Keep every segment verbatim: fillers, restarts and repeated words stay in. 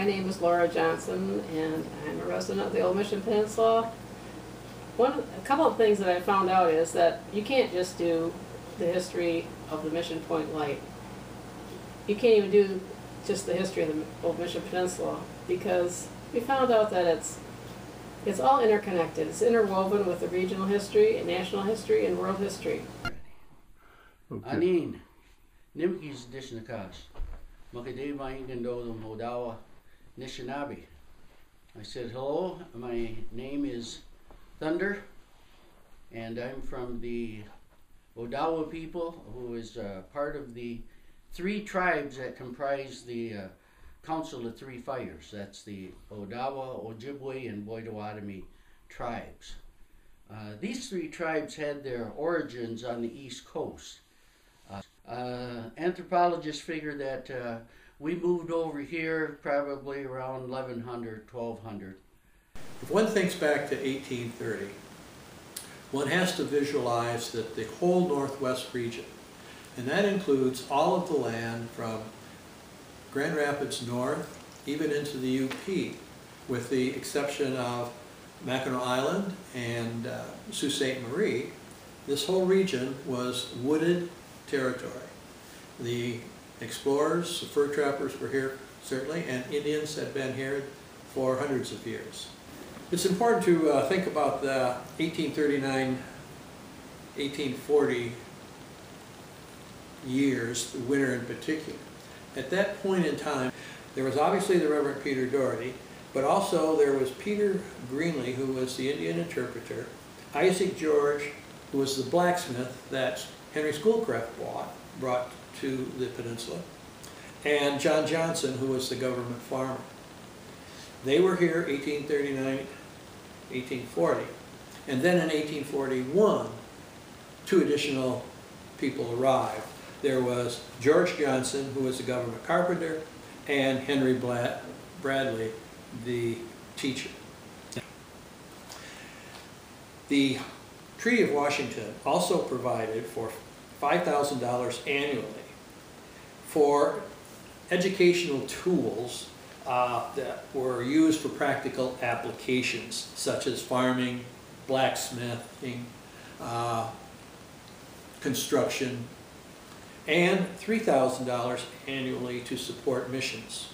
My name is Laura Johnson, and I'm a resident of the Old Mission Peninsula. One, a couple of things that I found out is that you can't just do the history of the Mission Point Light. You can't even do just the history of the Old Mission Peninsula, because we found out that it's it's all interconnected. It's interwoven with the regional history, and national history, and world history. Okay. Anin, Nimkis Dishnakash, Makadeva Ingando Modawa Nishinabi. I said, hello, my name is Thunder, and I'm from the Odawa people, who is uh, part of the three tribes that comprise the uh, Council of Three Fires. That's the Odawa, Ojibwe, and Boydawatami tribes. Uh, these three tribes had their origins on the East Coast. Uh, uh, anthropologists figure that uh, we moved over here probably around eleven hundred, twelve hundred. If one thinks back to eighteen thirty, one has to visualize that the whole Northwest region, and that includes all of the land from Grand Rapids north, even into the U P, with the exception of Mackinac Island and uh, Sault Ste. Marie. This whole region was wooded territory. The explorers, the fur trappers were here certainly, and Indians had been here for hundreds of years. It's important to uh, think about the eighteen thirty-nine, eighteen forty years, the winter in particular. At that point in time, there was obviously the Reverend Peter Doherty, but also there was Peter Greenlee, who was the Indian interpreter, Isaac George, who was the blacksmith that Henry Schoolcraft bought, brought to the peninsula, and John Johnson, who was the government farmer. They were here eighteen thirty-nine, eighteen forty, and then in eighteen forty-one, two additional people arrived. There was George Johnson, who was the government carpenter, and Henry Bla Bradley, the teacher. The Treaty of Washington also provided for five thousand dollars annually for educational tools uh, that were used for practical applications, such as farming, blacksmithing, uh, construction, and three thousand dollars annually to support missions.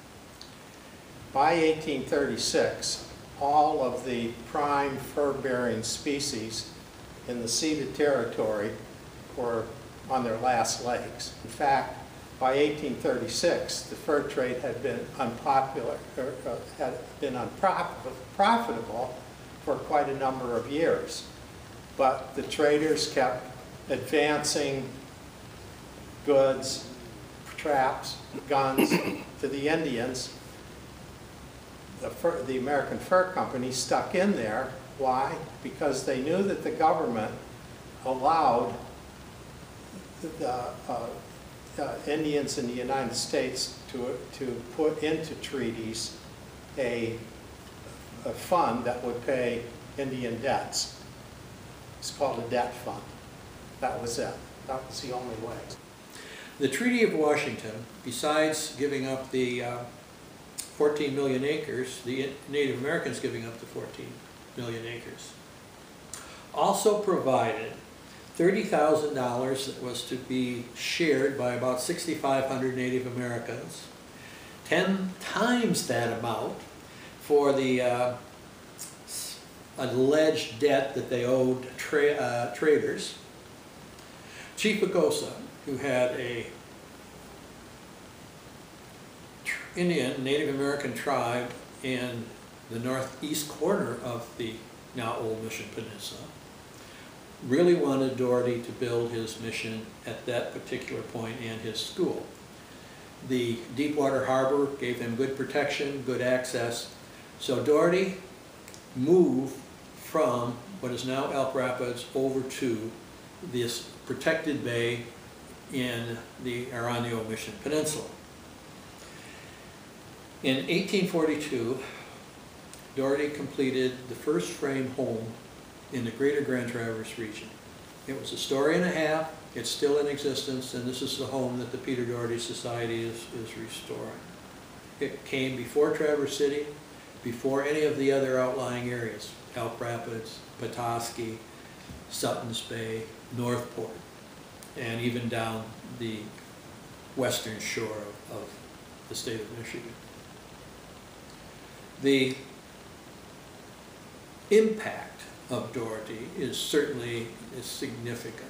By eighteen thirty-six, all of the prime fur-bearing species in the ceded territory were on their last legs. In fact, by eighteen thirty-six, the fur trade had been unpopular, or, uh, had been unprofitable for quite a number of years. But the traders kept advancing goods, traps, guns to the Indians. The, fur, the American Fur Company stuck in there. Why? Because they knew that the government allowed the uh, uh, Indians in the United States to, to put into treaties a, a fund that would pay Indian debts. It's called a debt fund. That was it. That was the only way. The Treaty of Washington, besides giving up the uh, fourteen million acres, the Native Americans giving up the fourteen million acres, also provided thirty thousand dollars that was to be shared by about six thousand five hundred Native Americans, ten times that amount for the uh, alleged debt that they owed tra uh, traders. Chief Agosa, who had a Indian Native American tribe in the northeast corner of the now Old Mission Peninsula, really wanted Doherty to build his mission at that particular point and his school. The Deepwater Harbor gave them good protection, good access, so Doherty moved from what is now Elk Rapids over to this protected bay in the around the Old Mission Peninsula. In eighteen forty-two, Doherty completed the first frame home in the greater Grand Traverse region. It was a story and a half. It's still in existence, and this is the home that the Peter Doherty Society is, is restoring. It came before Traverse City, before any of the other outlying areas, Elk Rapids, Petoskey, Sutton's Bay, Northport, and even down the western shore of, of the state of Michigan. The impact of Doherty is certainly is significant.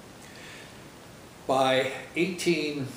By eighteen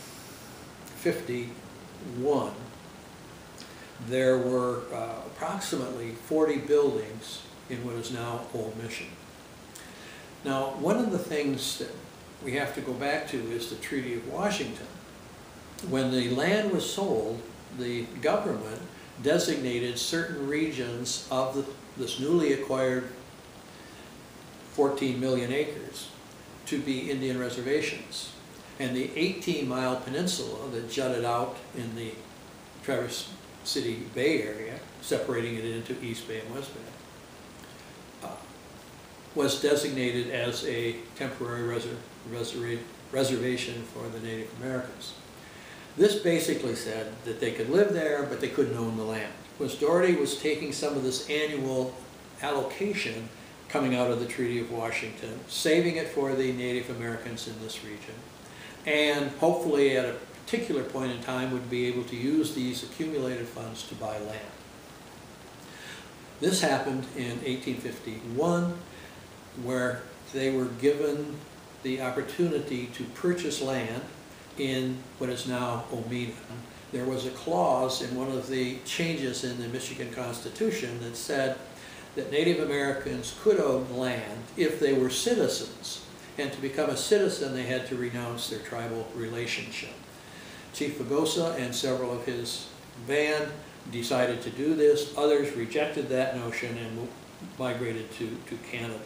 fifty-one, there were uh, approximately forty buildings in what is now Old Mission. Now, one of the things that we have to go back to is the Treaty of Washington. When the land was sold, the government designated certain regions of the, this newly acquired fourteen million acres to be Indian reservations. And the eighteen mile peninsula that jutted out in the Traverse City Bay area, separating it into East Bay and West Bay, uh, was designated as a temporary reser reser reservation for the Native Americans. This basically said that they could live there, but they couldn't own the land. Was Doherty was taking some of this annual allocation coming out of the Treaty of Washington, saving it for the Native Americans in this region, and hopefully at a particular point in time would be able to use these accumulated funds to buy land. This happened in eighteen fifty-one, where they were given the opportunity to purchase land in what is now Oneida. There was a clause in one of the changes in the Michigan Constitution that said that Native Americans could own land if they were citizens, and to become a citizen they had to renounce their tribal relationship. Chief Fagosa and several of his band decided to do this. Others rejected that notion and migrated to, to Canada.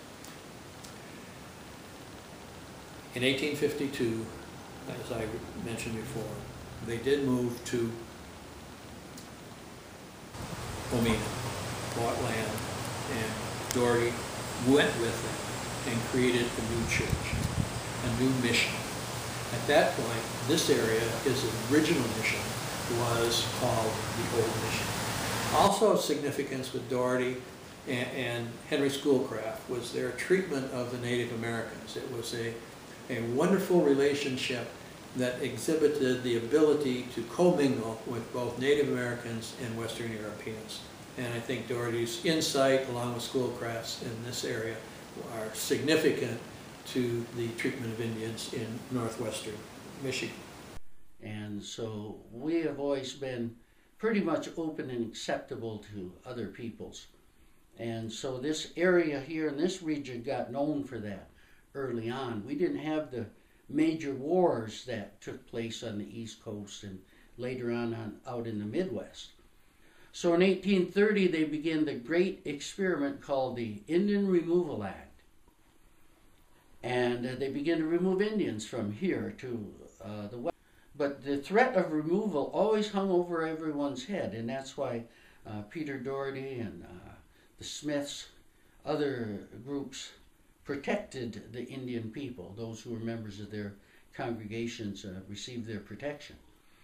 In eighteen fifty-two, as I mentioned before, they did move to Oneida, bought land, and Doherty went with them and created a new church, a new mission. At that point, this area, his original mission, was called the Old Mission. Also of significance with Doherty and, and Henry Schoolcraft was their treatment of the Native Americans. It was a, a wonderful relationship that exhibited the ability to commingle with both Native Americans and Western Europeans. And I think Doherty's insight, along with Schoolcraft's in this area, are significant to the treatment of Indians in northwestern Michigan. And so we have always been pretty much open and acceptable to other peoples. And so this area here in this region got known for that early on. We didn't have the major wars that took place on the East Coast and later on, on out in the Midwest. So in eighteen thirty, they began the great experiment called the Indian Removal Act. And uh, they began to remove Indians from here to uh, the west. But the threat of removal always hung over everyone's head, and that's why uh, Peter Doherty and uh, the Smiths, other groups, protected the Indian people. Those who were members of their congregations uh, received their protection.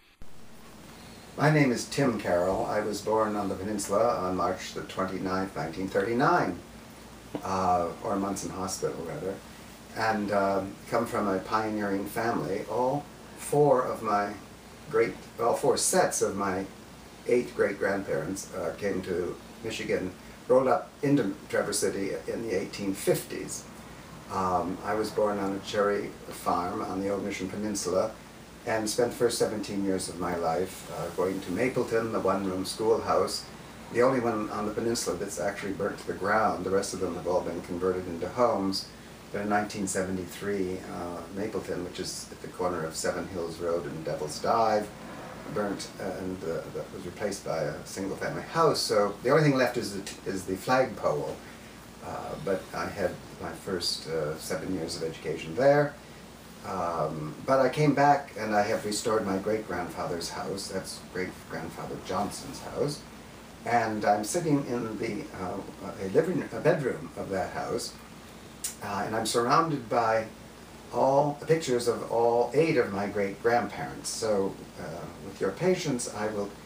My name is Tim Carroll. I was born on the peninsula on March the twenty-ninth, nineteen thirty-nine, uh, or Munson Hospital, rather, and um, come from a pioneering family. All four of my great, all four sets of my eight great-grandparents uh, came to Michigan, rolled up into Traverse City in the eighteen fifties. Um, I was born on a cherry farm on the Old Mission Peninsula and spent the first seventeen years of my life uh, going to Mapleton, the one-room schoolhouse, the only one on the peninsula that's actually burnt to the ground. The rest of them have all been converted into homes. But in nineteen seventy-three, uh, Mapleton, which is at the corner of Seven Hills Road and Devil's Dive, burnt uh, and uh, that was replaced by a single-family house. So the only thing left is the, t is the flagpole. Uh, but I had my first uh, seven years of education there. Um, but I came back and I have restored my great-grandfather's house. That's great-grandfather Johnson's house. And I'm sitting in the uh, a living a bedroom of that house. Uh, and I'm surrounded by all the pictures of all eight of my great-grandparents. So uh, with your patience, I will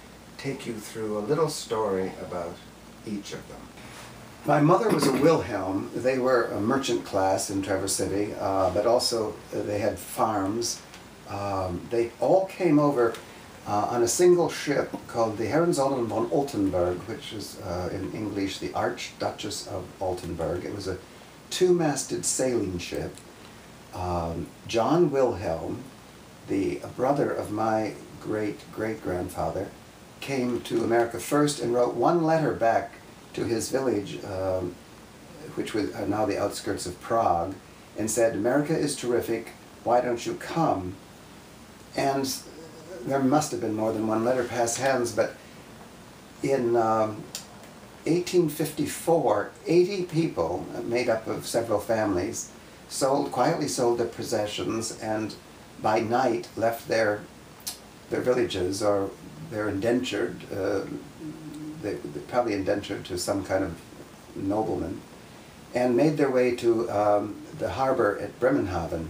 take you through a little story about each of them. My mother was a Wilhelm. They were a merchant class in Traverse City, uh, but also uh, they had farms. Um, they all came over uh, on a single ship called the Herrenzollern von Oltenburg, which is uh, in English the Archduchess of Altenburg. It was a two-masted sailing ship. Um, John Wilhelm, the brother of my great-great-grandfather, came to America first and wrote one letter back to his village, um, which was uh, now the outskirts of Prague, and said, "America is terrific, why don't you come?" And there must have been more than one letter pass hands, but in um, eighteen fifty-four, eighty people, made up of several families, sold, quietly sold their possessions, and by night left their, their villages, or they're indentured, uh, they, they're probably indentured to some kind of nobleman, and made their way to um, the harbor at Bremenhaven.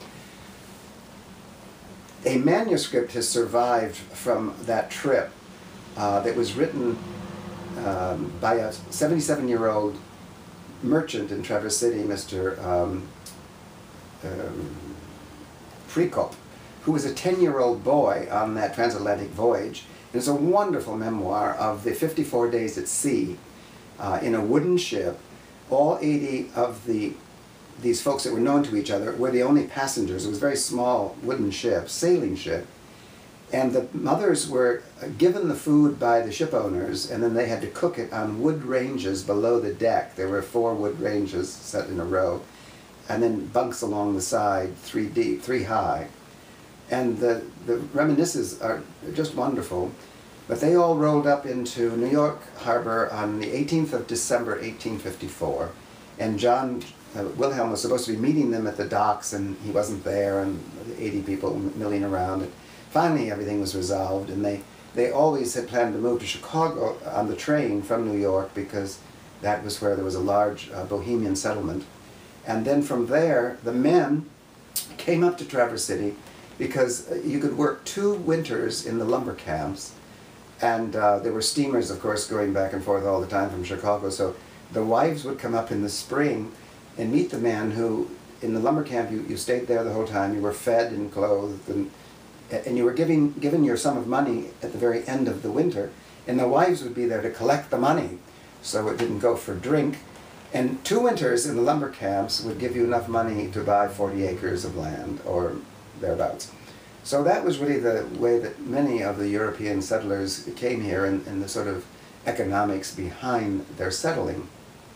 A manuscript has survived from that trip uh, that was written um, by a seventy-seven-year-old merchant in Traverse City, Mister Um, um, Prekop, who was a ten-year-old boy on that transatlantic voyage. It's a wonderful memoir of the fifty-four days at sea uh, in a wooden ship. All eighty of the these folks that were known to each other were the only passengers. It was a very small wooden ship, sailing ship. And the mothers were given the food by the ship owners, and then they had to cook it on wood ranges below the deck. There were four wood ranges set in a row, and then bunks along the side, three deep, three high. And the, the reminiscences are just wonderful. But they all rolled up into New York Harbor on the eighteenth of December, eighteen fifty-four. And John uh, Wilhelm was supposed to be meeting them at the docks, and he wasn't there, and eighty people milling around. And finally, everything was resolved, and they, they always had planned to move to Chicago on the train from New York, because that was where there was a large uh, Bohemian settlement. And then from there, the men came up to Traverse City, because you could work two winters in the lumber camps, and uh, there were steamers, of course, going back and forth all the time from Chicago, so the wives would come up in the spring and meet the men who, in the lumber camp, you, you stayed there the whole time, you were fed and clothed, and, and you were giving, given your sum of money at the very end of the winter, and the wives would be there to collect the money, so it didn't go for drink. And two winters in the lumber camps would give you enough money to buy forty acres of land, or thereabouts. So that was really the way that many of the European settlers came here, and, and the sort of economics behind their settling.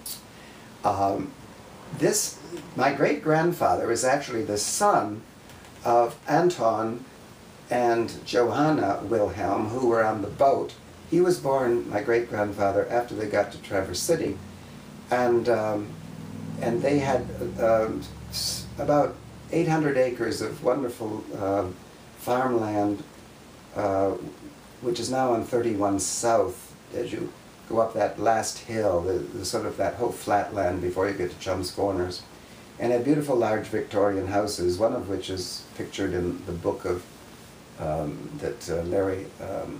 Um, this, my great-grandfather is actually the son of Anton and Johanna Wilhelm, who were on the boat. He was born, my great-grandfather, after they got to Traverse City, and, um, and they had um, about eight hundred acres of wonderful uh, farmland, uh, which is now on thirty-one South, as you go up that last hill, the, the sort of that whole flat land before you get to Chum's Corners, and had beautiful large Victorian houses, one of which is pictured in the book of um, that uh, Larry, um,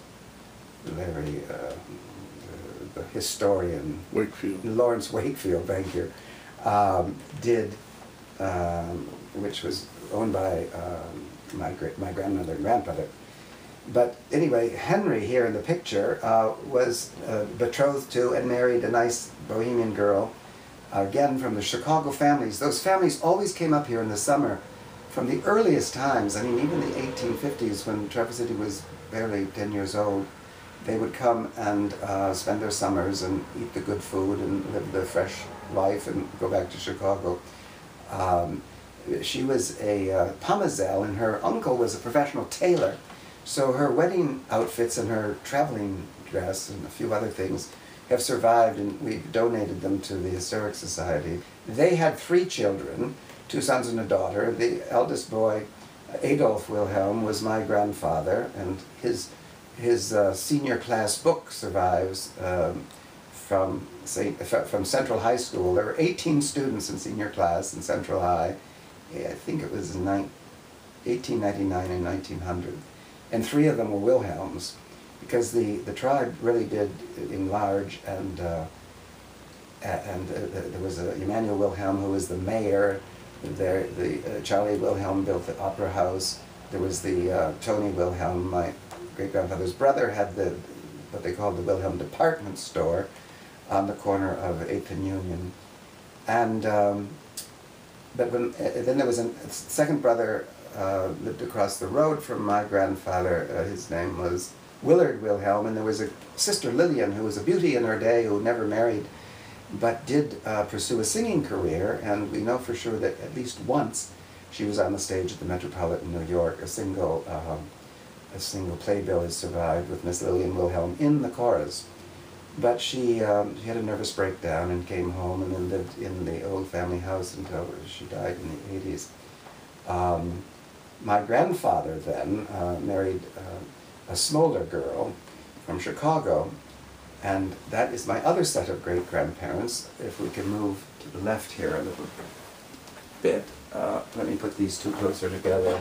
Larry, uh, the, the historian, Wakefield. Lawrence Wakefield, thank you, um, did. Um, which was owned by um, my great my grandmother and grandfather. But anyway, Henry here in the picture uh, was uh, betrothed to and married a nice Bohemian girl, uh, again from the Chicago families. Those families always came up here in the summer from the earliest times. I mean, even the eighteen fifties, when Traverse City was barely ten years old, they would come and uh, spend their summers and eat the good food and live the fresh life and go back to Chicago. Um, she was a uh, Pomazelle, and her uncle was a professional tailor, so her wedding outfits and her traveling dress and a few other things have survived, and we've donated them to the Historic Society. They had three children, two sons and a daughter. The eldest boy, Adolf Wilhelm, was my grandfather, and his, his uh, senior class book survives um, from, Saint, from Central High School. There were eighteen students in senior class in Central High. I think it was eighteen ninety-nine and nineteen hundred. And three of them were Wilhelms. because the, the tribe really did enlarge, and uh, and uh, there was a Emanuel Wilhelm who was the mayor. There, the uh, Charlie Wilhelm built the Opera House. There was the uh, Tony Wilhelm, my great-grandfather's brother, had the what they called the Wilhelm department store on the corner of eighth and Union. And um, but when uh, then there was a second brother uh, lived across the road from my grandfather. Uh, his name was Willard Wilhelm, and there was a sister Lillian who was a beauty in her day who never married, but did uh, pursue a singing career, and we know for sure that at least once she was on the stage at the Metropolitan New York. A single, um, a single playbill has survived with Miss Lillian Wilhelm in the chorus. But she, um, she had a nervous breakdown and came home and then lived in the old family house until she died in the eighties. Um, my grandfather then uh, married uh, a Smoller girl from Chicago, and that is my other set of great-grandparents. If we can move to the left here a little bit. Uh, let me put these two closer together.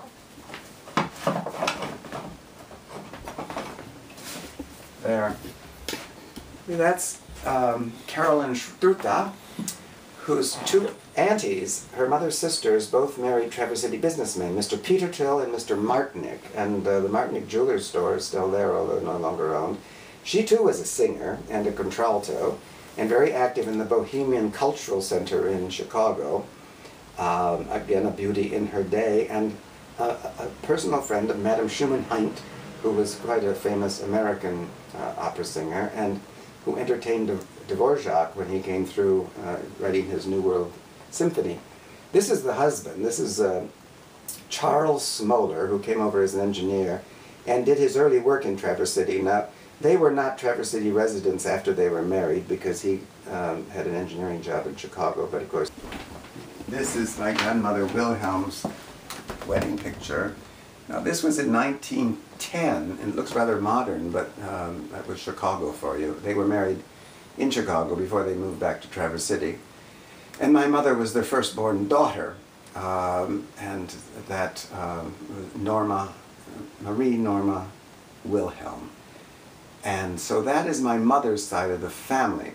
There. That's um, Carolyn Struta, whose two aunties, her mother's sisters, both married Traverse City businessmen, Mister Peter Till and Mister Martinick, and uh, the Martinick Jewelers store is still there, although no longer owned. She too was a singer and a contralto, and very active in the Bohemian Cultural Center in Chicago. Um, again, a beauty in her day, and a, a personal friend of Madame Schumann-Heint, who was quite a famous American uh, opera singer, and who entertained Dvorak when he came through uh, writing his New World Symphony. This is the husband. This is uh, Charles Smoller, who came over as an engineer and did his early work in Traverse City. Now, they were not Traverse City residents after they were married because he um, had an engineering job in Chicago, but of course. This is my grandmother Wilhelm's wedding picture. Now, this was in nineteen ten, and it looks rather modern, but um, that was Chicago for you. They were married in Chicago before they moved back to Traverse City. And my mother was their firstborn daughter, um, and that um, Norma, Marie Norma Wilhelm. And so that is my mother's side of the family.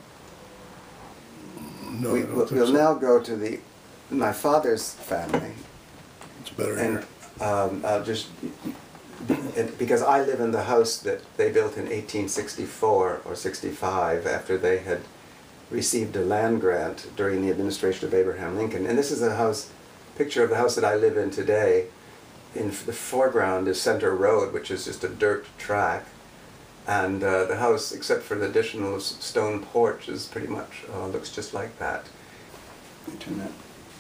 No, we, I don't we'll, think we'll so. now go to the my father's family. It's better And here. um, I'll just, it, because I live in the house that they built in eighteen sixty-four or sixty-five after they had received a land grant during the administration of Abraham Lincoln. And this is a house, picture of the house that I live in today. In the foreground is Center Road, which is just a dirt track. And uh, the house, except for the additional stone porch, is pretty much, uh, looks just like that. Let me turn that.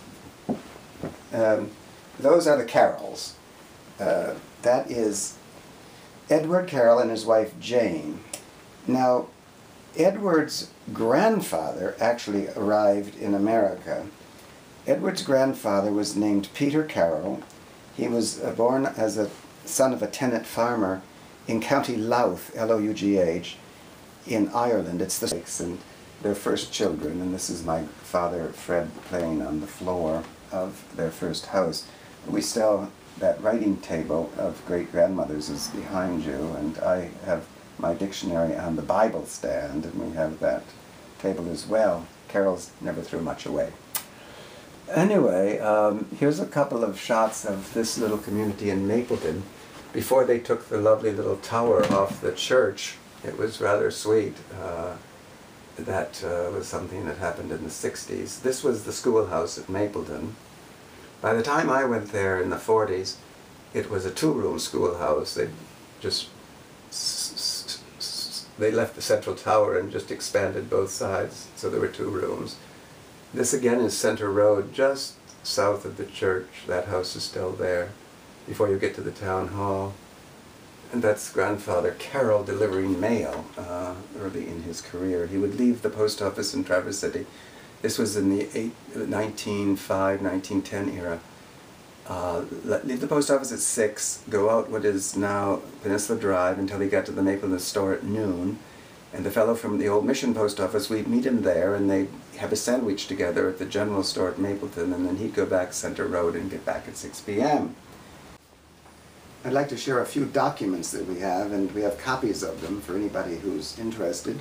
Um, those are the Carrolls. Uh, that is Edward Carroll and his wife Jane. Now, Edward's grandfather actually arrived in America. Edward's grandfather was named Peter Carroll. He was uh, born as a son of a tenant farmer in County Louth, L O U G H, in Ireland. It's the six and their first children, and this is my father, Fred, playing on the floor of their first house. We still, that writing table of great-grandmothers is behind you, and I have my dictionary on the Bible stand, and we have that table as well. Carol's never threw much away. Anyway, um, here's a couple of shots of this little community in Mapleton. Before they took the lovely little tower off the church, it was rather sweet. Uh, that uh, was something that happened in the sixties. This was the schoolhouse at Mapleton. By the time I went there in the forties, it was a two-room schoolhouse. They just they left the central tower and just expanded both sides, so there were two rooms. This again is Center Road, just south of the church. That house is still there before you get to the town hall. And that's grandfather Carroll delivering mail uh, early in his career. He would leave the post office in Traverse City. This was in the nineteen oh five, nineteen ten era. Uh, leave the post office at six, go out what is now Peninsula Drive until he got to the Mapleton store at noon. And the fellow from the Old Mission post office, we'd meet him there, and they'd have a sandwich together at the general store at Mapleton, and then he'd go back Center Road and get back at six p m I'd like to share a few documents that we have, and we have copies of them for anybody who's interested.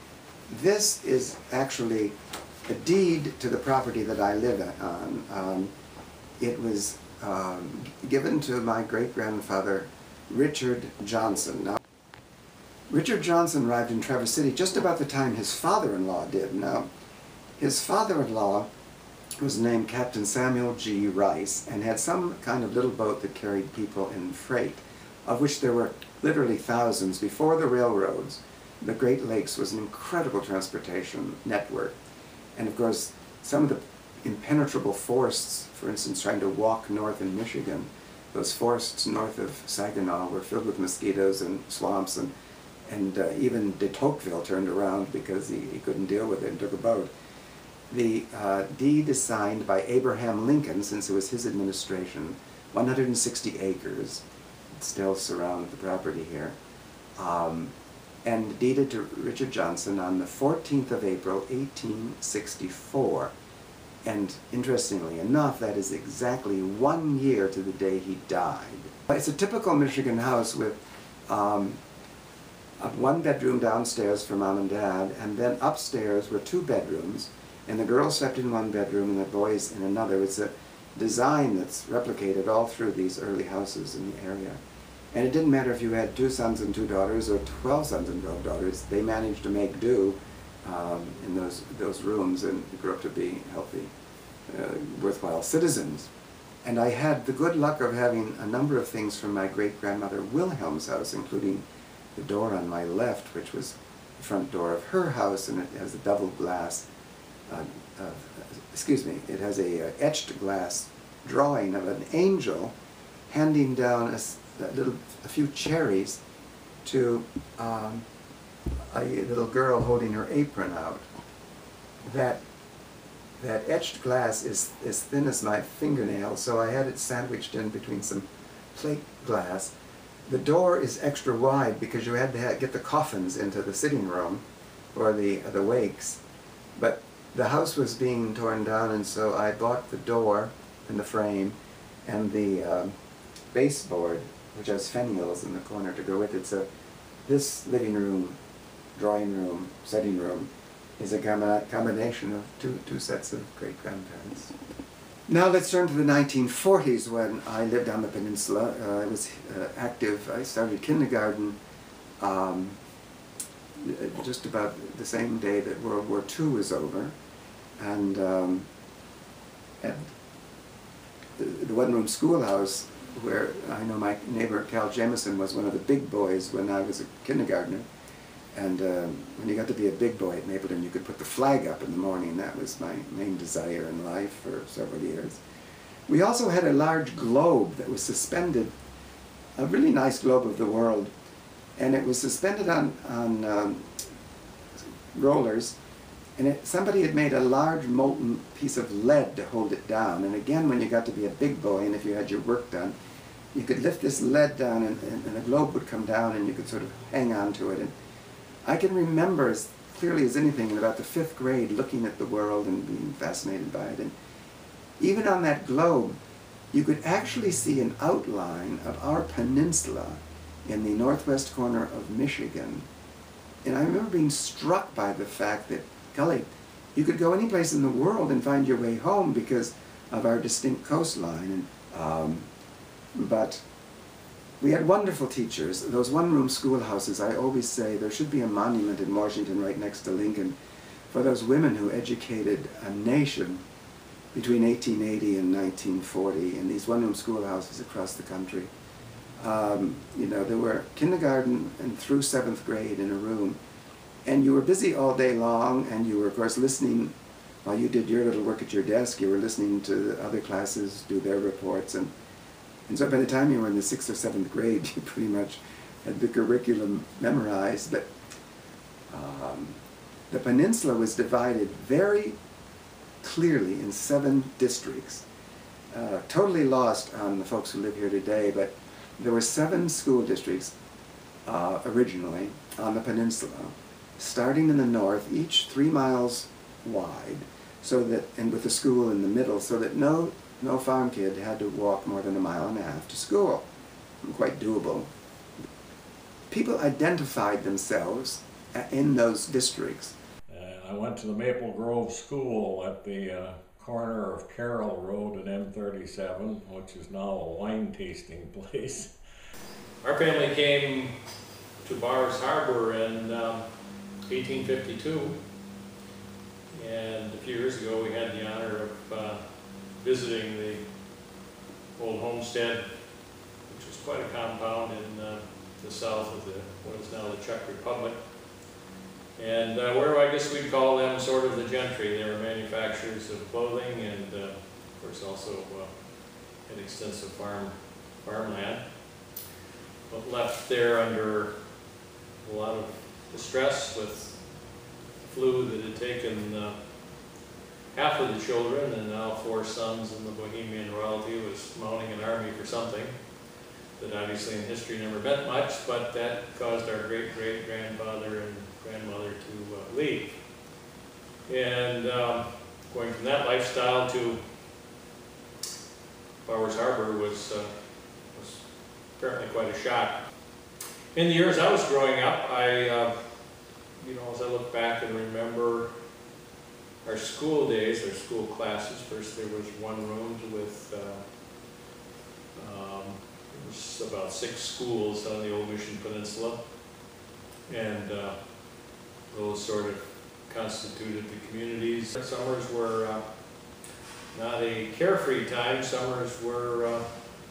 This is actually a deed to the property that I live on. Um, it was um, given to my great-grandfather, Richard Johnson. Now, Richard Johnson arrived in Traverse City just about the time his father-in-law did. Now, his father-in-law was named Captain Samuel G. Rice and had some kind of little boat that carried people in freight, of which there were literally thousands. Before the railroads, the Great Lakes was an incredible transportation network. And of course, some of the impenetrable forests, for instance, trying to walk north in Michigan, those forests north of Saginaw were filled with mosquitoes and swamps, and, and uh, even de Tocqueville turned around because he, he couldn't deal with it and took a boat. The uh, deed is signed by Abraham Lincoln, since it was his administration, one hundred sixty acres, still surround the property here, um, and deeded to Richard Johnson on the fourteenth of April, eighteen sixty-four. And interestingly enough, that is exactly one year to the day he died. It's a typical Michigan house with um, a one bedroom downstairs for mom and dad, and then upstairs were two bedrooms, and the girls slept in one bedroom and the boys in another. It's a design that's replicated all through these early houses in the area. And it didn't matter if you had two sons and two daughters or twelve sons and twelve daughters, they managed to make do um, in those, those rooms and grew up to be healthy, uh, worthwhile citizens. And I had the good luck of having a number of things from my great-grandmother Wilhelm's house, including the door on my left, which was the front door of her house, and it has a double glass, uh, uh, excuse me, it has a uh, etched glass drawing of an angel handing down a, a little, a few cherries to um, a little girl holding her apron out. That that etched glass is as thin as my fingernail, so I had it sandwiched in between some plate glass. The door is extra wide because you had to ha get the coffins into the sitting room for the uh, the wakes, but the house was being torn down, and so I bought the door and the frame and the uh, baseboard, which has fennials in the corner to go with it. So this living room, drawing room, setting room is a com combination of two, two sets of great-grandparents. Now let's turn to the nineteen forties, when I lived on the peninsula. Uh, I was uh, active. I started kindergarten um, just about the same day that World War Two was over. And, um, at the, the one-room schoolhouse, where I know my neighbor Cal Jameson was one of the big boys when I was a kindergartner. And um, when you got to be a big boy at Mapleton, you could put the flag up in the morning. That was my main desire in life for several years. We also had a large globe that was suspended, a really nice globe of the world, and it was suspended on, on um, rollers, and it, somebody had made a large molten piece of lead to hold it down. And again, when you got to be a big boy and if you had your work done, you could lift this lead down and, and, and the globe would come down and you could sort of hang on to it. And I can remember as clearly as anything in about the fifth grade looking at the world and being fascinated by it. And even on that globe, you could actually see an outline of our peninsula in the northwest corner of Michigan. And I remember being struck by the fact that, golly, you could go any place in the world and find your way home because of our distinct coastline. And, um, but we had wonderful teachers. Those one-room schoolhouses, I always say there should be a monument in Washington right next to Lincoln for those women who educated a nation between eighteen eighty and nineteen forty in these one-room schoolhouses across the country. Um, you know, there were kindergarten and through seventh grade in a room. And you were busy all day long, and you were, of course, listening while you did your little work at your desk. You were listening to the other classes do their reports. And, and so by the time you were in the sixth or seventh grade, you pretty much had the curriculum memorized. But um, the peninsula was divided very clearly in seven districts. Uh, totally lost on the folks who live here today, but there were seven school districts uh, originally on the peninsula, starting in the north, each three miles wide, so that, and with the school in the middle, so that no, no farm kid had to walk more than a mile and a half to school. quite doable. People identified themselves in those districts. Uh, I went to the Maple Grove School at the uh, corner of Carroll Road and M thirty-seven, which is now a wine tasting place. Our family came to Bars Harbor in um, eighteen fifty-two, and a few years ago we had the honor of uh, visiting the old homestead, which was quite a compound in uh, the south of the what is now the Czech Republic. And uh, where I guess we'd call them sort of the gentry. They were manufacturers of clothing and uh, of course also uh, had extensive farm farmland, but left there under a lot of distress with flu that had taken uh, half of the children, and now four sons, and the Bohemian royalty was mounting an army for something that obviously in history never meant much, but that caused our great-great-grandfather and grandmother to uh, leave. And um, going from that lifestyle to Bowers Harbor was, uh, was apparently quite a shock. In the years I was growing up, I, uh, you know, as I look back and remember our school days, our school classes, first there was one room with uh, um, there was about six schools on the Old Mission Peninsula, and uh, those sort of constituted the communities. Summers were uh, not a carefree time. Summers were uh,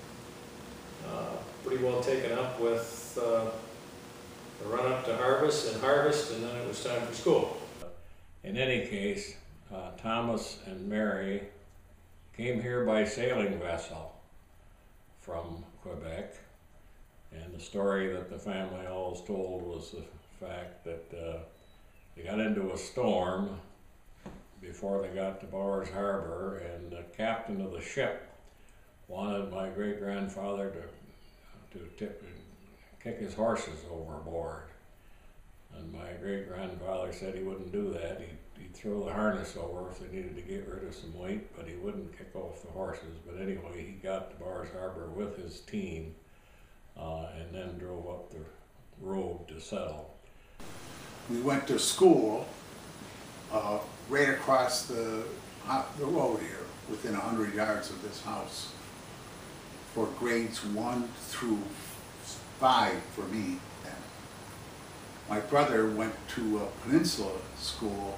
uh, pretty well taken up with uh, the run up to harvest and harvest, and then it was time for school. In any case, uh, Thomas and Mary came here by sailing vessel from Quebec, and the story that the family always told was the fact that uh, they got into a storm before they got to Bowers Harbor, and the captain of the ship wanted my great-grandfather to, to tip, kick his horses overboard. And my great-grandfather said he wouldn't do that. He'd, he'd throw the harness over if they needed to get rid of some weight, but he wouldn't kick off the horses. But anyway, he got to Bowers Harbor with his team uh, and then drove up the road to settle. We went to school uh, right across the, uh, the road here, within a hundred yards of this house, for grades one through five for me. And my brother went to a Peninsula school,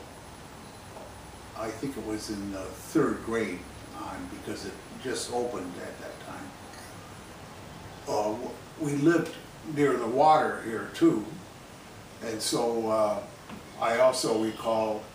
I think it was in the third grade on, because it just opened at that time. Uh, we lived near the water here too, and so uh, I also recall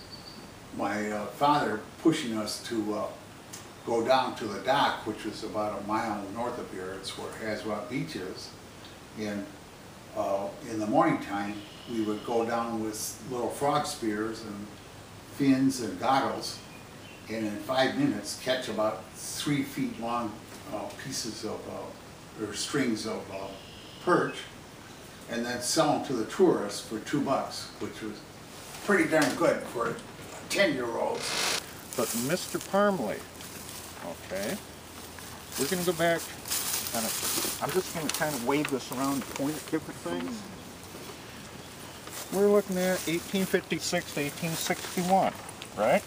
my uh, father pushing us to uh, go down to the dock, which was about a mile north of here. It's where Hazrot Beach is. And uh, in the morning time, we would go down with little frog spears and fins and goggles, and in five minutes catch about three feet long uh, pieces of, uh, or strings of uh, perch, and then sell them to the tourists for two bucks, which was pretty darn good for a ten-year-old. But Mister Parmley, okay, we're going to go back, and I'm just going to kind of wave this around and point at different things. We're looking at eighteen fifty-six to eighteen sixty-one, right?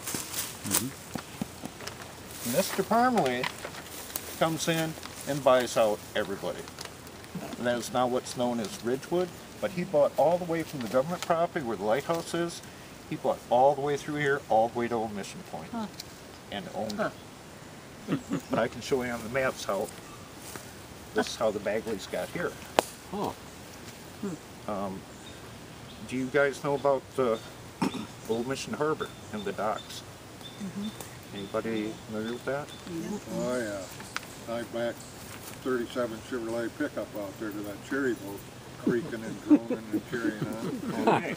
Mm-hmm. Mister Parmley comes in and buys out everybody. And that is now what's known as Ridgewood, but he bought all the way from the government property where the lighthouse is. He bought all the way through here, all the way to Old Mission Point, huh. and owned huh. it. But I can show you on the maps how, this is how the Bagleys got here. Oh. Hmm. Um, do you guys know about the Old Mission Harbor and the docks? Mm-hmm. Anybody familiar with that? Yeah. Oh yeah, I back thirty-seven Chevrolet pickup out there to that cherry boat, creaking and droning and carrying on. Okay.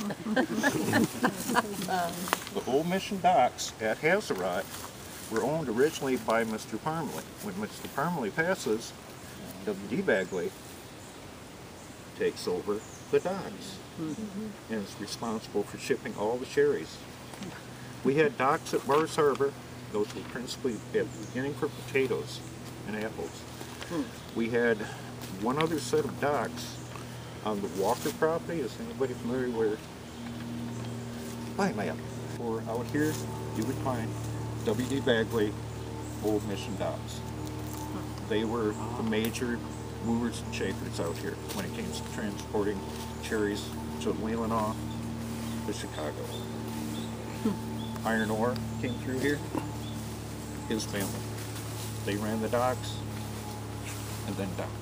The Old Mission docks at Hazerat were owned originally by Mister Parmley. When Mister Parmley passes, W D Bagley takes over the docks mm-hmm. and is responsible for shipping all the cherries. We had docks at Bowers Harbor. Those were principally at the beginning for potatoes and apples. Hmm. We had one other set of docks on the Walker property. Is anybody familiar where? By map. Or out here, you would find W D Bagley Old Mission docks. They were the major movers and shakers out here when it came to transporting cherries to Leelanau to Chicago. Iron ore came through here. His family. They ran the docks and then down.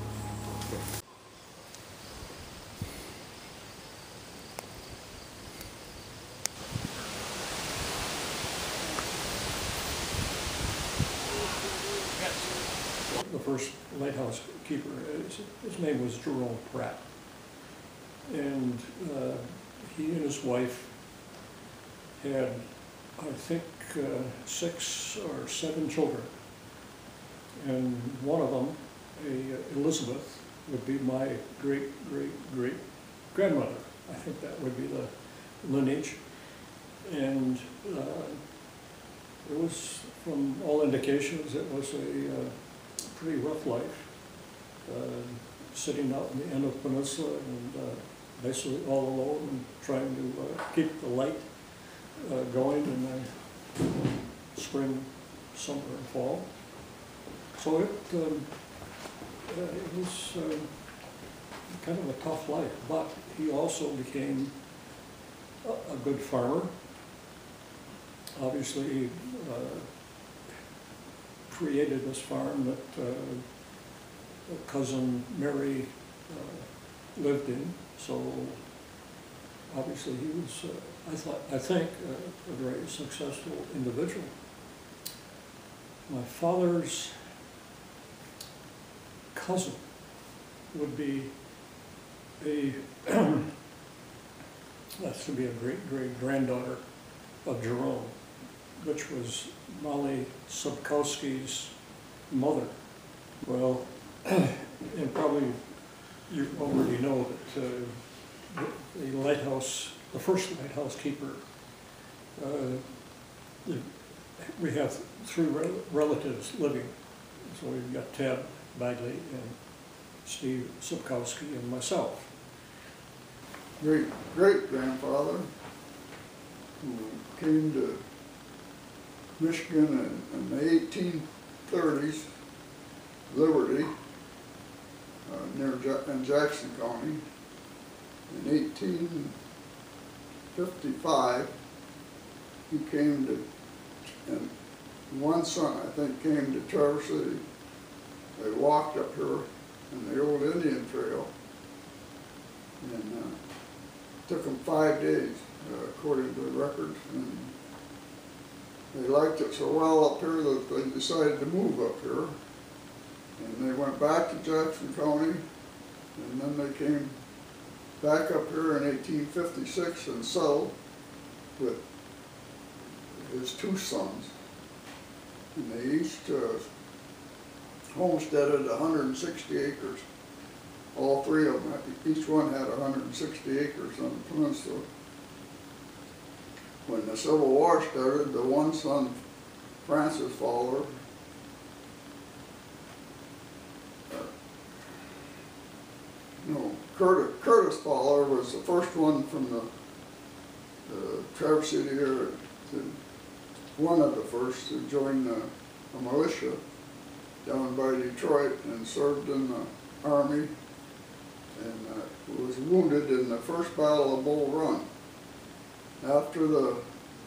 The first lighthouse keeper, his, his name was Jerome Pratt. And uh, he and his wife had, I think, uh, six or seven children. And one of them, a Elizabeth, would be my great, great, great grandmother. I think that would be the lineage. And uh, it was, from all indications, it was a uh, pretty rough life, uh, sitting out in the end of the peninsula and uh, basically all alone and trying to uh, keep the light uh, going in the spring, summer, and fall. So it, um, uh, it was uh, kind of a tough life, but he also became a, a good farmer. Obviously, he uh, created this farm that uh, cousin Mary uh, lived in. So obviously, he was, uh, I thought, I think, uh, a very successful individual. My father's cousin would be a that's to be a great great granddaughter of Jerome, which was Molly Subkowski's mother. Well, and probably you already know that uh, the, the lighthouse, the first lighthouse keeper, uh, the, we have three re relatives living. So we've got Ted Bagley and Steve Subkowski and myself. Great great grandfather who came to Michigan in, in the eighteen thirties, Liberty, uh, near ja in Jackson County. In eighteen fifty-five, he came to, and one son, I think, came to Traverse City. They walked up here in the old Indian Trail, and uh, took them five days, uh, according to the records. And they liked it so well up here that they decided to move up here. And they went back to Jackson County, and then they came back up here in eighteen fifty-six and settled with his two sons. And they each uh, homesteaded one hundred sixty acres. All three of them, each one had one hundred sixty acres on the peninsula. When the Civil War started, the one son, Francis Fowler, uh, no, Curtis, Curtis Fowler was the first one from the, the Traverse City area, to, one of the first to join the, the militia down by Detroit and served in the Army, and uh, was wounded in the first Battle of Bull Run. After the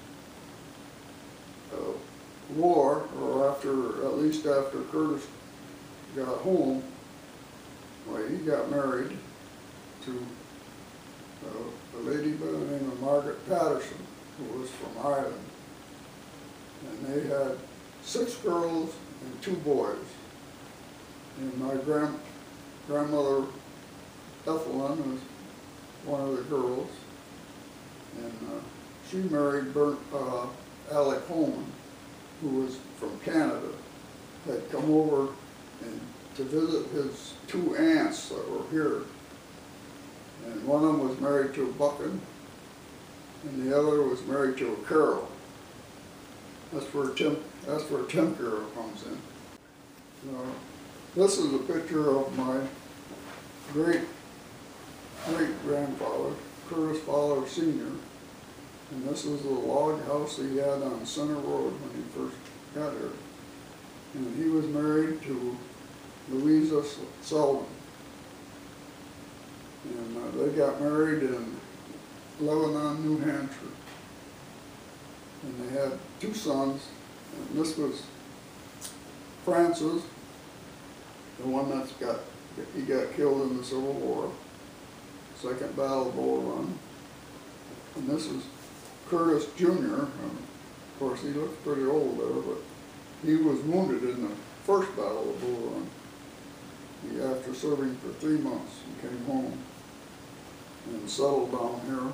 uh, war, or after, at least after Curtis got home, well, he got married to uh, a lady by the name of Margaret Patterson, who was from Ireland. And they had six girls and two boys. And my grand grandmother, Ethelyn, was one of the girls. And uh, she married Bert, uh, Alec Holman, who was from Canada, had come over and to visit his two aunts that were here. And one of them was married to a Buchan, and the other was married to a Carroll. That's where Tim, that's where Tim Carroll comes in. Uh, this is a picture of my great great grandfather, Curtis Fowler Senior, and this was the log house he had on Center Road when he first got here. And he was married to Louisa Sullivan. And uh, they got married in Lebanon, New Hampshire. And they had two sons, and this was Francis, the one that's got, he got killed in the Civil War, Second Battle of Bull Run. And this is Curtis Junior And of course, he looks pretty old there, but he was wounded in the first Battle of Bull Run. He, after serving for three months, he came home and settled down here.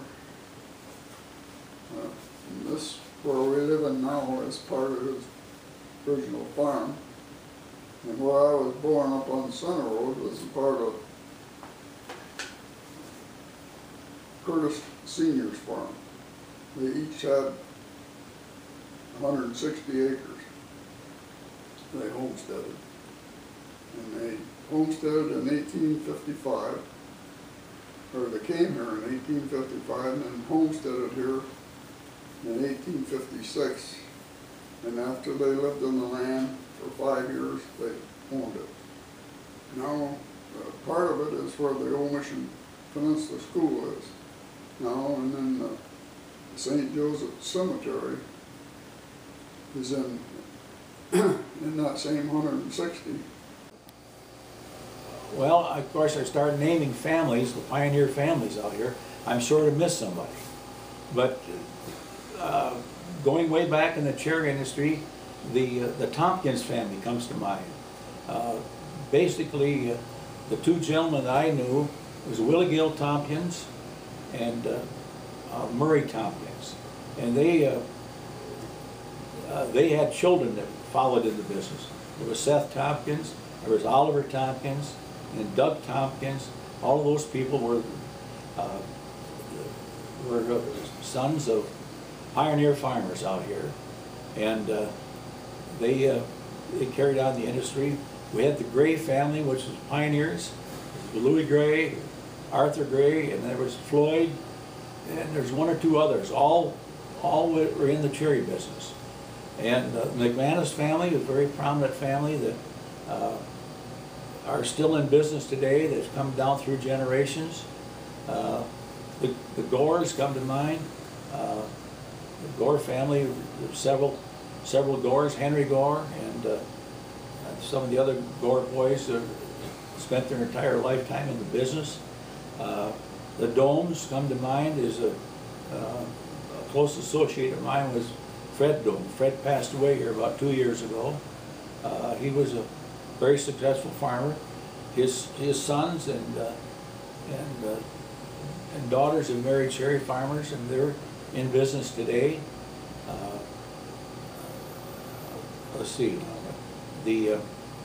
Uh, and this, where we live in now, is part of his original farm. And where I was born up on Center Road was a part of Curtis Senior's farm. They each had one hundred sixty acres. They homesteaded. And they homesteaded in eighteen fifty-five, or they came here in eighteen fifty-five and then homesteaded here in eighteen fifty-six. And after they lived on the land for five years, they owned it. Now, uh, part of it is where the Old Mission Peninsula School is now, and then the Saint Joseph Cemetery is in, in that same one hundred sixty. Well, of course, I started naming families, the pioneer families out here. I'm sure to miss somebody. But uh, going way back in the cherry industry, the, uh, the Tompkins family comes to mind. Uh, basically, uh, the two gentlemen that I knew was Willie Gill Tompkins and uh, uh, Murray Tompkins. And they, uh, uh, they had children that followed in the business. There was Seth Tompkins, there was Oliver Tompkins, and Doug Tompkins. All of those people were uh, were sons of pioneer farmers out here, and uh, they uh, they carried on the industry. We had the Gray family, which was pioneers. Louis Gray, Arthur Gray, and there was Floyd, and there's one or two others. All all were in the cherry business. And uh, McManus family, a very prominent family that uh, are still in business today. They've come down through generations. Uh, the, the Gores come to mind. Uh, the Gore family, several several Gores, Henry Gore, and uh, some of the other Gore boys uh, spent their entire lifetime in the business. Uh, the Domes come to mind. Is a, uh, a close associate of mine was Fred Dome. Fred passed away here about two years ago. Uh, he was a very successful farmer. His his sons and uh, and uh, and daughters have married cherry farmers, and they're in business today. Uh, let's see, the uh, uh,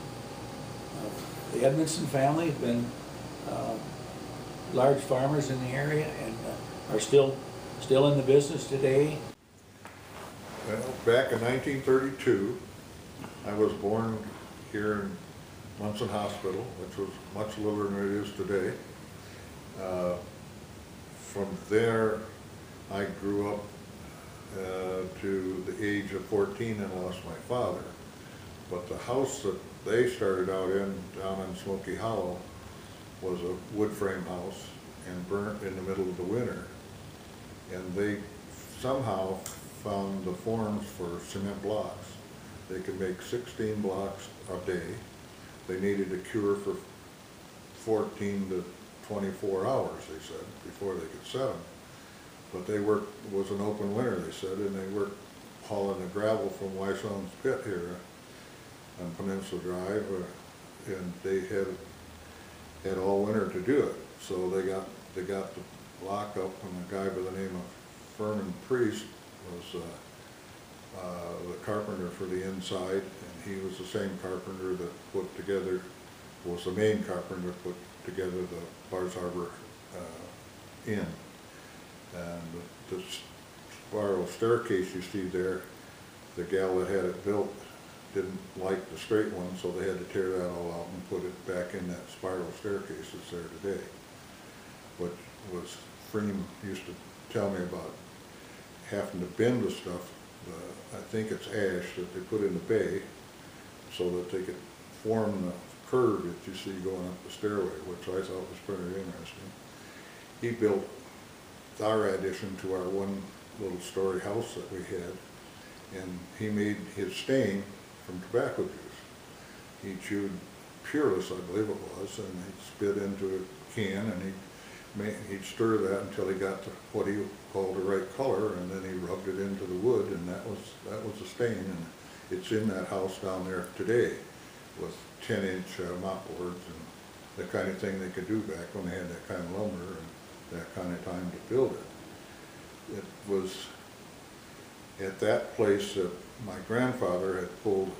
the Edmondson family have been uh, large farmers in the area and uh, are still still in the business today. Well, back in nineteen thirty-two, I was born here in Munson Hospital, which was much littler than it is today. Uh, from there, I grew up uh, to the age of fourteen and lost my father. But the house that they started out in, down in Smoky Hollow, was a wood frame house and burnt in the middle of the winter. And they somehow found the forms for cement blocks. They could make sixteen blocks a day. They needed a cure for fourteen to twenty-four hours, they said, before they could set them. But they worked, it was an open winter, they said, and they worked hauling the gravel from Wysone's pit here on Peninsula Drive, uh, and they had had all winter to do it. So they got they got the block up, and a guy by the name of Furman Priest was uh, uh, the carpenter for the inside, and he was the same carpenter that put together, was the main carpenter that put together the Bars Harbor uh, Inn. And the spiral staircase you see there, the gal that had it built didn't like the straight one, so they had to tear that all out and put it back in that spiral staircase that's there today. What was Freem used to tell me about having to bend the stuff, the, I think it's ash that they put in the bay so that they could form the curve that you see going up the stairway, which I thought was pretty interesting. He built our addition to our one little story house that we had, and he made his stain from tobacco juice. He chewed Peerless, I believe it was, and he'd spit into a can, and he'd, make, he'd stir that until he got to what he called the right color, and then he rubbed it into the wood, and that was that was a stain. And it's in that house down there today with ten inch uh, mopboards and the kind of thing they could do back when they had that kind of lumber and that kind of time to build it. It was at that place that my grandfather had pulled,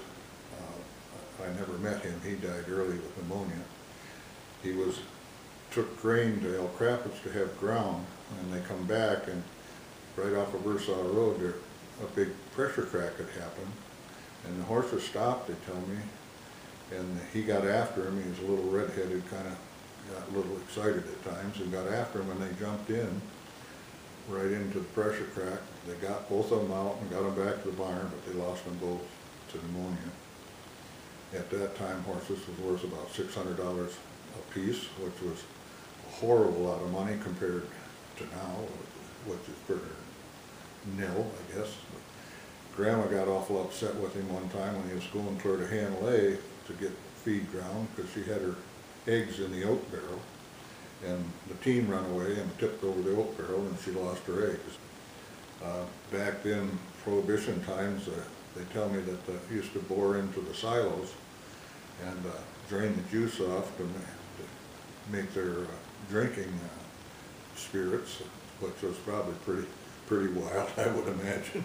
uh, I never met him, he died early with pneumonia. He was, took grain to Elk Rapids to have ground, and they come back, and right off of Versailles Road there, a big pressure crack had happened, and the horses stopped, they tell me, and he got after him. He was a little red-headed, kind of got a little excited at times, and got after him, and they jumped in right into the pressure crack. They got both of them out and got them back to the barn, but they lost them both to pneumonia. At that time, horses was worth about six hundred dollars a piece, which was a horrible lot of money compared to now, which is pretty nil, I guess. But Grandma got awful upset with him one time when he was going clear to Hanalei to get feed ground, because she had her eggs in the oat barrel, and the team ran away and tipped over the oat barrel, and she lost her eggs. Uh, back then, Prohibition times, uh, they tell me that they used to bore into the silos and uh, drain the juice off to, ma to make their uh, drinking uh, spirits, which was probably pretty pretty wild, I would imagine.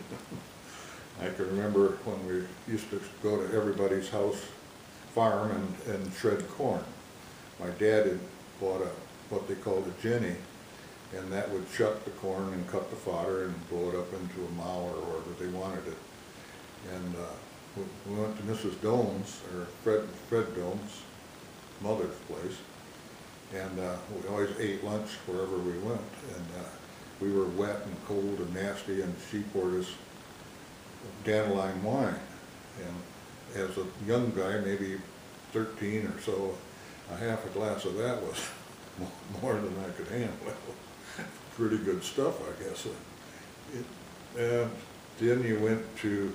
I can remember when we used to go to everybody's house farm and, and shred corn. My dad had bought a what they called a jenny, and that would shuck the corn and cut the fodder and blow it up into a mow or wherever they wanted it. And uh, we, we went to Missus Dome's, or Fred, Fred Dome's mother's place, and uh, we always ate lunch wherever we went. And uh, we were wet and cold and nasty, and she poured us dandelion wine. And as a young guy, maybe thirteen or so, a half a glass of that was more than I could handle. Pretty good stuff, I guess. It, uh, then you went to,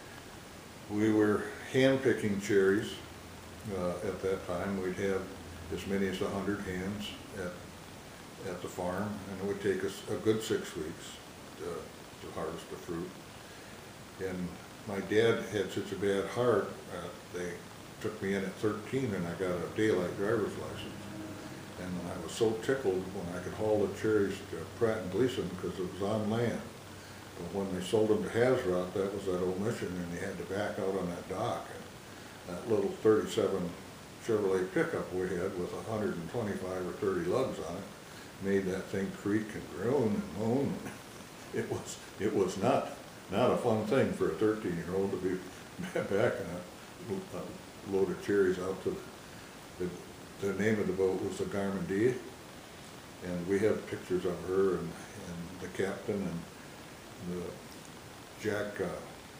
we were hand-picking cherries uh, at that time. We'd have as many as a hundred hands at, at the farm, and it would take us a good six weeks to, to harvest the fruit. And my dad had such a bad heart, uh, they took me in at thirteen, and I got a daylight driver's license. And I was so tickled when I could haul the cherries to Pratt and Gleason, because it was on land. But when they sold them to Hazrat, that was at Old Mission, and they had to back out on that dock. And that little thirty-seven Chevrolet pickup we had with one hundred twenty-five or thirty lugs on it made that thing creak and groan and moan. It was it was not not a fun thing for a thirteen-year-old to be backing a, a load of cherries out to the, the The name of the boat was the Garmandie, and we have pictures of her and, and the captain and the Jack uh,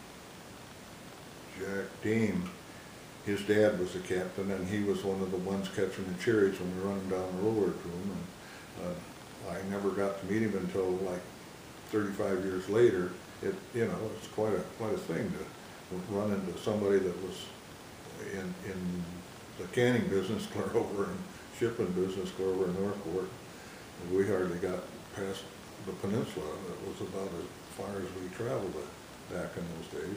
Jack Dean. His dad was the captain, and he was one of the ones catching the cherries when we were running down the roller to him. And uh, I never got to meet him until like thirty-five years later. It you know it's quite a quite a thing to run into somebody that was in in the canning business clear over and shipping business clear over in Northport. And we hardly got past the peninsula. That was about as far as we traveled back in those days.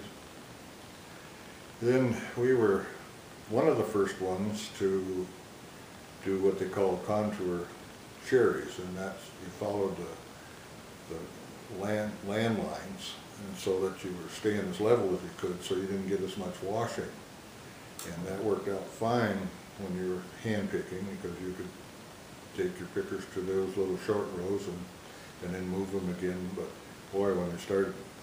Then we were one of the first ones to do what they call contour cherries, and that's, you followed the, the land, land lines, and so that you were staying as level as you could, so you didn't get as much washing. And that worked out fine when you were hand picking, because you could take your pickers to those little short rows and, and then move them again. But boy, when they started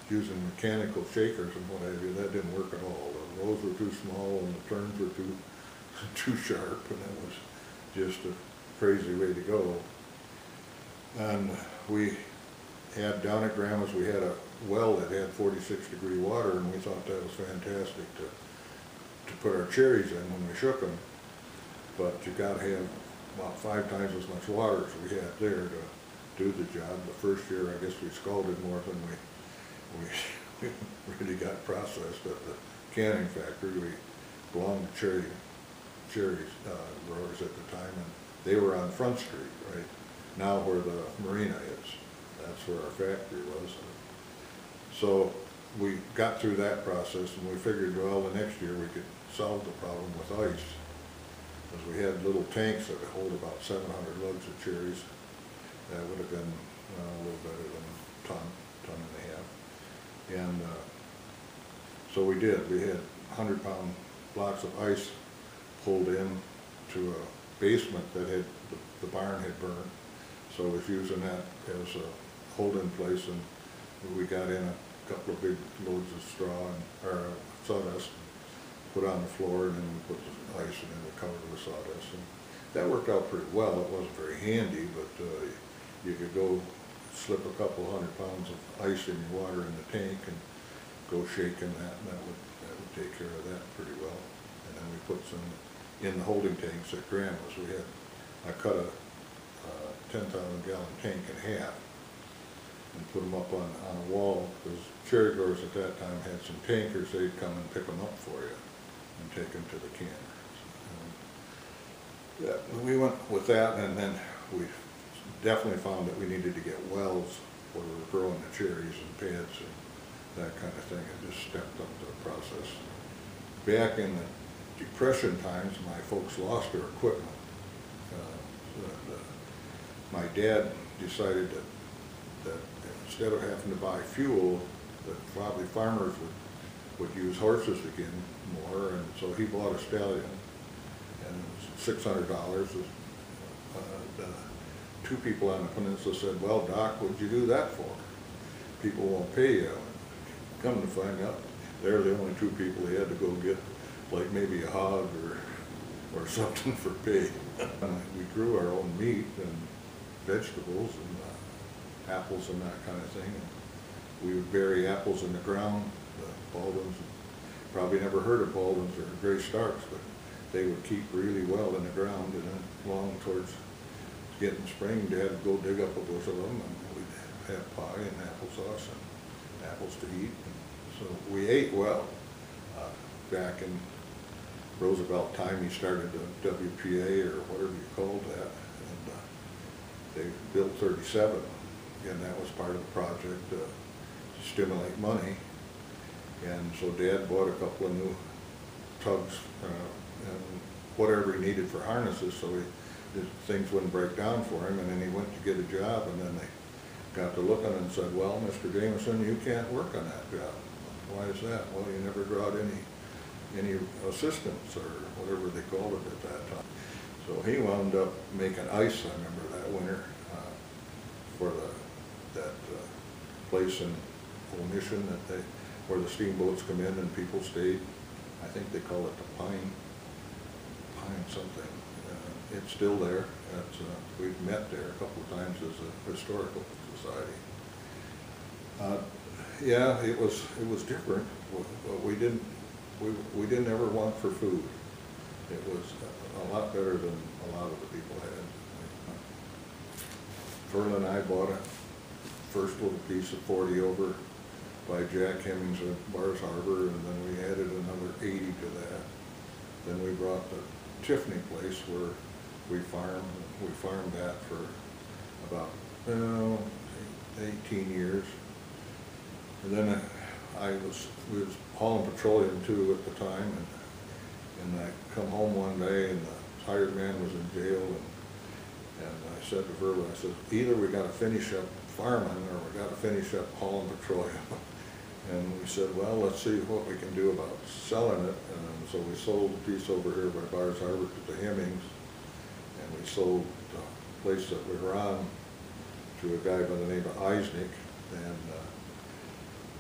using mechanical shakers and what have you, that didn't work at all. The rows were too small and the turns were too, too sharp, and it was just a crazy way to go. And we had, down at Grandma's, we had a well that had forty-six degree water, and we thought that was fantastic to, to put our cherries in when we shook them. But you gotta have about five times as much water as we had there to do the job. The first year, I guess we scalded more than we, we really got processed at the canning factory. We belonged to cherry, cherry uh, growers at the time, and they were on Front Street, right now where the marina is. That's where our factory was. So we got through that process, and we figured, well, the next year we could solve the problem with ice. Because we had little tanks that would hold about seven hundred lugs of cherries. That would have been uh, a little better than a ton, ton and a half. And uh, so we did. We had one hundred pound blocks of ice pulled in to a basement that had, the, the barn had burned. So I was using that as a holding place, and we got in a couple of big loads of straw and, or uh, sawdust, put on the floor, and then we put the ice in and covered it with sawdust. And that worked out pretty well. It wasn't very handy, but uh, you could go slip a couple hundred pounds of ice in your water in the tank and go shaking that, and that would, that would take care of that pretty well. And then we put some in the holding tanks at Grandma's. We had, I cut a uh, ten thousand gallon tank in half and put them up on, on a wall, because cherry growers at that time had some tankers. They'd come and pick them up for you and take them to the canner. And that, we went with that, and then we definitely found that we needed to get wells where we were growing the cherries and pads and that kind of thing. It just stepped up the process. Back in the Depression times, my folks lost their equipment. Uh, the, the, my dad decided that, that instead of having to buy fuel, that probably farmers would, would use horses again more, and so he bought a stallion, and it was six hundred dollars. Uh, the two people on the peninsula said, well, Doc, what'd you do that for? People won't pay you. Come to find out, they're the only two people he had to go get, like maybe a hog or, or something for pay. We grew our own meat and vegetables and uh, apples and that kind of thing. And we would bury apples in the ground. The Baldwins, probably never heard of Baldwins or Gray Starks, but they would keep really well in the ground, and then along towards getting spring, Dad would go dig up a bushel of them, and we'd have pie and applesauce and apples to eat. And so we ate well. Uh, back in Roosevelt time, he started the W P A, or whatever you called that, and uh, they built thirty-seven, and that was part of the project uh, to stimulate money. And so Dad bought a couple of new tugs uh, and whatever he needed for harnesses, so he, his things wouldn't break down for him. And then he went to get a job, and then they got to looking and said, well, Mister Jameson, you can't work on that job. Why is that? Well, you never brought any any assistants, or whatever they called it at that time. So he wound up making ice, I remember that winter, uh, for the that uh, place in Old Mission that they, where the steamboats come in and people stayed. I think they call it the Pine, Pine something. Uh, it's still there. It's, uh, we've met there a couple of times as a historical society. Uh, yeah, it was it was different. We didn't we we didn't ever want for food. It was a lot better than a lot of the people had. Verla and I bought a first little piece of forty over by Jack Hemmings at Bars Harbor, and then we added another eighty to that. Then we brought the Tiffany place where we farmed. We farmed that for about oh, eighteen years. And then I, I was we was hauling petroleum too at the time, and and I come home one day and the hired man was in jail, and and I said to Verla, I said, either we got to finish up farming or we got to finish up hauling petroleum. And we said, well, let's see what we can do about selling it. And so we sold a piece over here by Bars Harbor to the Hemmings, and we sold the place that we were on to a guy by the name of Eisnick. And uh,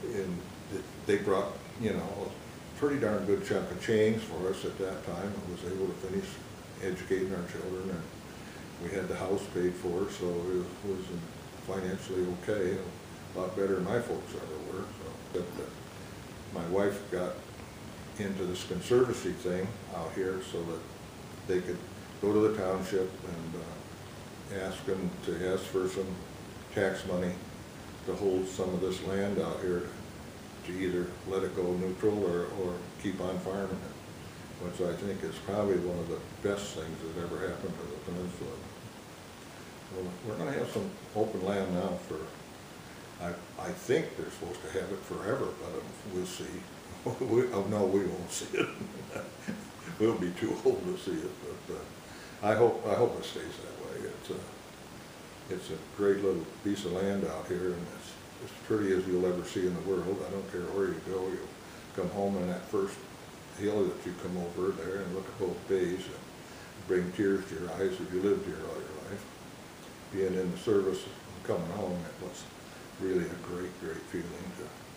and they brought, you know, a pretty darn good chunk of change for us at that time. I was able to finish educating our children, and we had the house paid for, so it was financially okay, a lot better than my folks ever were. So, but uh, my wife got into this conservancy thing out here so that they could go to the township and uh, ask them to ask for some tax money to hold some of this land out here to either let it go neutral or, or keep on farming it, which I think is probably one of the best things that ever happened to the peninsula. Well, we're going to have some open land now for, I, I think they're supposed to have it forever, but we'll see. we, oh, no, we won't see it. We'll be too old to see it, but uh, I hope I hope it stays that way. It's a, it's a great little piece of land out here, and it's as pretty as you'll ever see in the world. I don't care where you go. You'll come home on that first hill that you come over there and look at both bays and bring tears to your eyes if you lived here all your life. Being in the service and coming home, it was really a great, great feeling.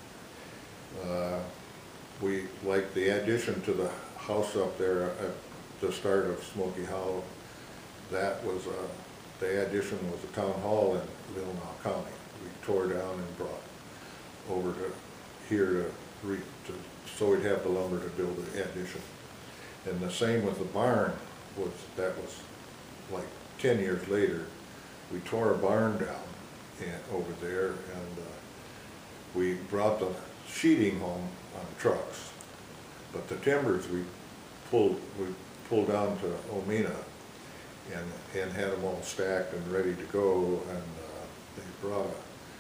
To, uh, we like the addition to the house up there at the start of Smoky Hollow. That was uh, the addition was a town hall in Little County. We tore down and brought over to here to, re, to so we'd have the lumber to build the addition. And the same with the barn was that was like ten years later. We tore a barn down and over there, and uh, we brought the sheeting home on trucks, but the timbers we pulled we pulled down to Omina and and had them all stacked and ready to go. And uh, they brought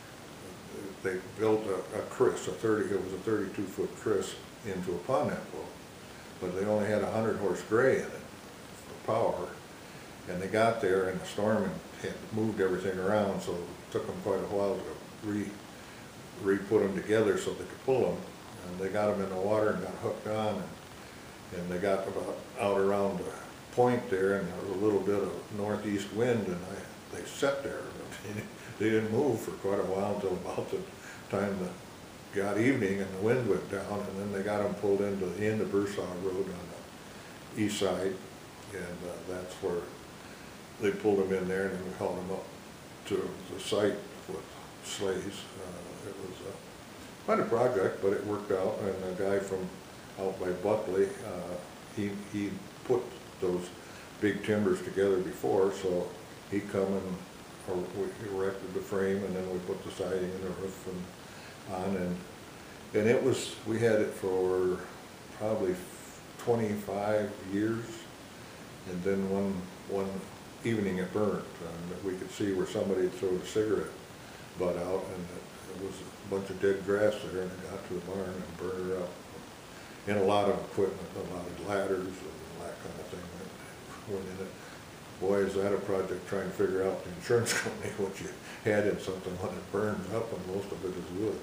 a they built a, a Chris, a thirty it was a thirty-two foot Chris into a ponnet boat, but they only had a hundred horse gray in it for power. And they got there in the storm and had moved everything around, so it took them quite a while to re re-put them together so they could pull them. And they got them in the water and got hooked on, and, and they got about out around the point there, and there was a little bit of northeast wind, and I, they sat there. They didn't move for quite a while until about the time that got evening and the wind went down, and then they got them pulled into the end of Bursaw Road on the east side, and uh, that's where they pulled them in there, and then we hauled them up to the site with sleighs. Uh, it was uh, quite a project, but it worked out. And a guy from out by Buckley, uh, he he put those big timbers together before, so he come and or we erected the frame, and then we put the siding and the roof and on, and and it was we had it for probably twenty-five years, and then one one. evening it burned, and we could see where somebody had thrown a cigarette butt out, and it, it was a bunch of dead grass there, and it got to the barn and burned her up. And a lot of equipment, a lot of ladders and that kind of thing went, went in it. Boy, is that a project trying to figure out the insurance company what you had in something when it burned up, and most of it is wood.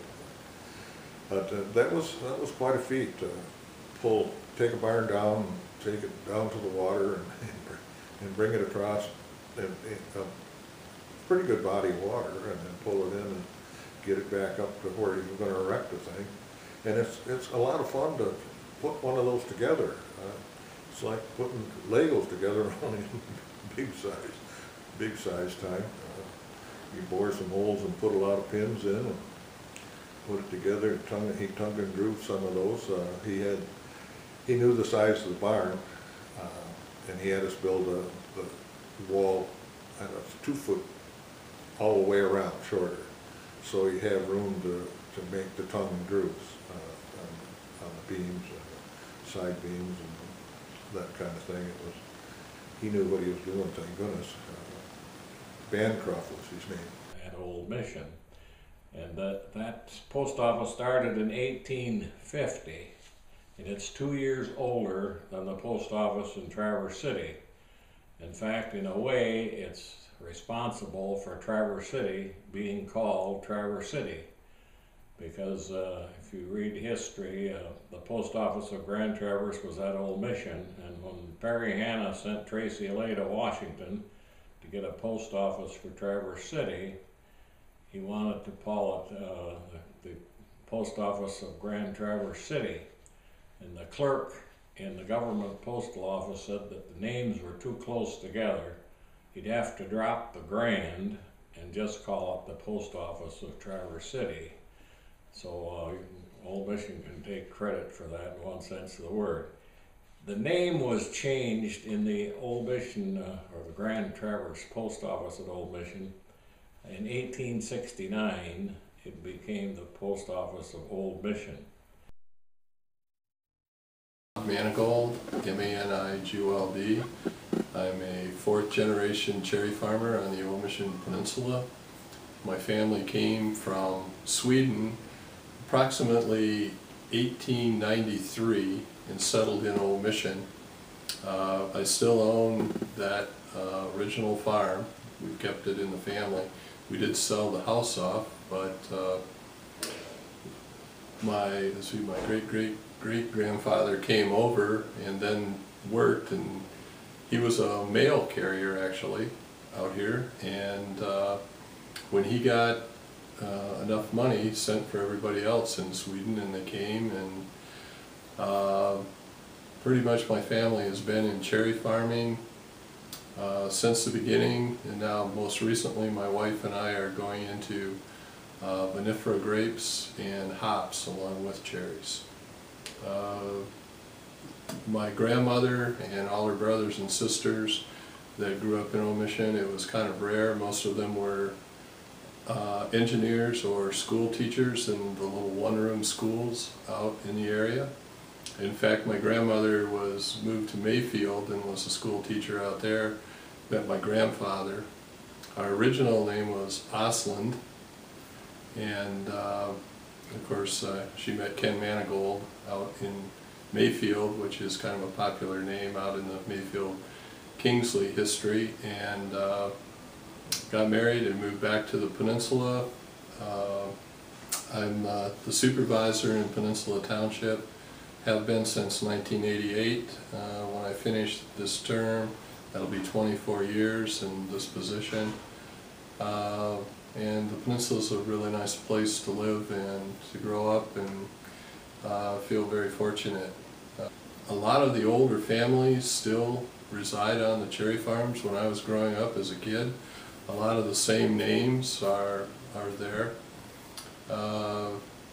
But uh, that was that was quite a feat to pull, take a barn down, take it down to the water, and, and and bring it across in, in a pretty good body of water, and then pull it in and get it back up to where you're going to erect the thing. And it's it's a lot of fun to put one of those together. Uh, it's like putting Legos together, only big size, big size time. Uh, you bore some holes and put a lot of pins in and put it together. Tongue, he tongue and groove some of those. Uh, he had he knew the size of the barn. Uh, And he had us build a, the wall at a two foot all the way around, shorter. So he had room to, to make the tongue and grooves uh, on, on the beams and the side beams and that kind of thing. It was, he knew what he was doing, thank goodness. Uh, Bancroft was his name. At Old Mission. And that, that post office started in eighteen fifty. And it's two years older than the post office in Traverse City. In fact, in a way, it's responsible for Traverse City being called Traverse City. Because uh, if you read history, uh, the post office of Grand Traverse was at Old Mission, and when Perry Hanna sent Tracy Alley to Washington to get a post office for Traverse City, he wanted to call it, uh, the, the post office of Grand Traverse City. And the clerk in the government postal office said that the names were too close together. He'd have to drop the Grand and just call it the post office of Traverse City. So uh, Old Mission can take credit for that in one sense of the word. The name was changed in the Old Mission, uh, or the Grand Traverse Post Office at Old Mission. In eighteen sixty-nine, it became the Post Office of Old Mission. Manigold, M A N I G O L D. I'm a fourth generation cherry farmer on the Old Mission Peninsula. My family came from Sweden approximately eighteen ninety-three and settled in Old Mission. Uh, I still own that uh, original farm. We've kept it in the family. We did sell the house off, but uh, my, let's see, my great great great grandfather came over and then worked, and he was a mail carrier actually out here, and uh, when he got uh, enough money, he sent for everybody else in Sweden, and they came, and uh, pretty much my family has been in cherry farming uh, since the beginning, and now most recently my wife and I are going into uh, vinifera grapes and hops along with cherries. Uh, my grandmother and all her brothers and sisters that grew up in Old Mission, it was kind of rare. Most of them were uh, engineers or school teachers in the little one-room schools out in the area. In fact, my grandmother was moved to Mayfield and was a school teacher out there. Met my grandfather. Our original name was Osland, and uh, of course uh, she met Ken Manigold out in Mayfield, which is kind of a popular name out in the Mayfield Kingsley history, and uh, got married and moved back to the peninsula. Uh, I'm uh, the supervisor in Peninsula Township, have been since nineteen eighty-eight. Uh, when I finish this term, that'll be twenty-four years in this position. Uh, and the peninsula is a really nice place to live and to grow up, and uh, feel very fortunate. Uh, a lot of the older families still reside on the cherry farms. When I was growing up as a kid, a lot of the same names are, are there. Uh,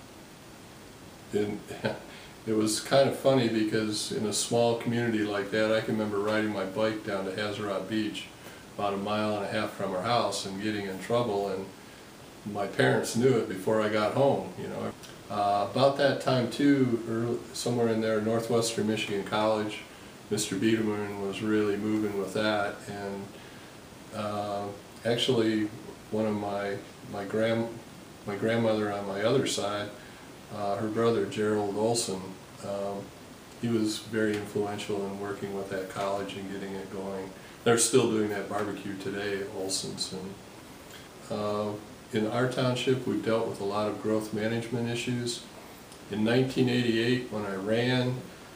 in, It was kind of funny because in a small community like that, I can remember riding my bike down to Hazard Beach, about a mile and a half from our house, and getting in trouble, and my parents knew it before I got home, you know. Uh, about that time too, early, somewhere in there, Northwestern Michigan College, Mister Biederman was really moving with that, and uh, actually one of my, my, grand, my grandmother on my other side, Uh, her brother, Gerald Olson, um, he was very influential in working with that college and getting it going. They're still doing that barbecue today, Olson's. And, uh, in our township, we've dealt with a lot of growth management issues. In nineteen eighty-eight, when I ran,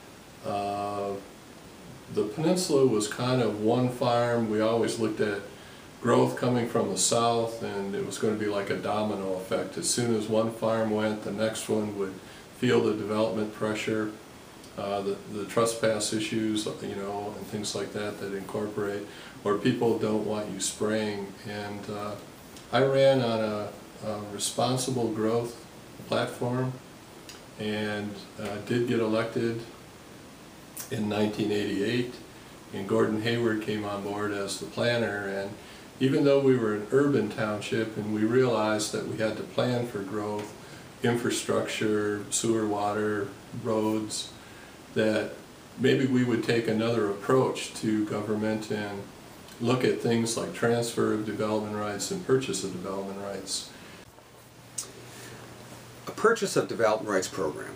uh, the peninsula was kind of one farm. We always looked at growth coming from the south, and it was going to be like a domino effect. As soon as one farm went, the next one would feel the development pressure, uh, the, the trespass issues, you know, and things like that that incorporate, or people don't want you spraying. And uh, I ran on a, a responsible growth platform, and uh, did get elected in nineteen eighty-eight, and Gordon Hayward came on board as the planner. And even though we were an urban township and we realized that we had to plan for growth, infrastructure, sewer, water, roads, that maybe we would take another approach to government and look at things like transfer of development rights and purchase of development rights. A purchase of development rights program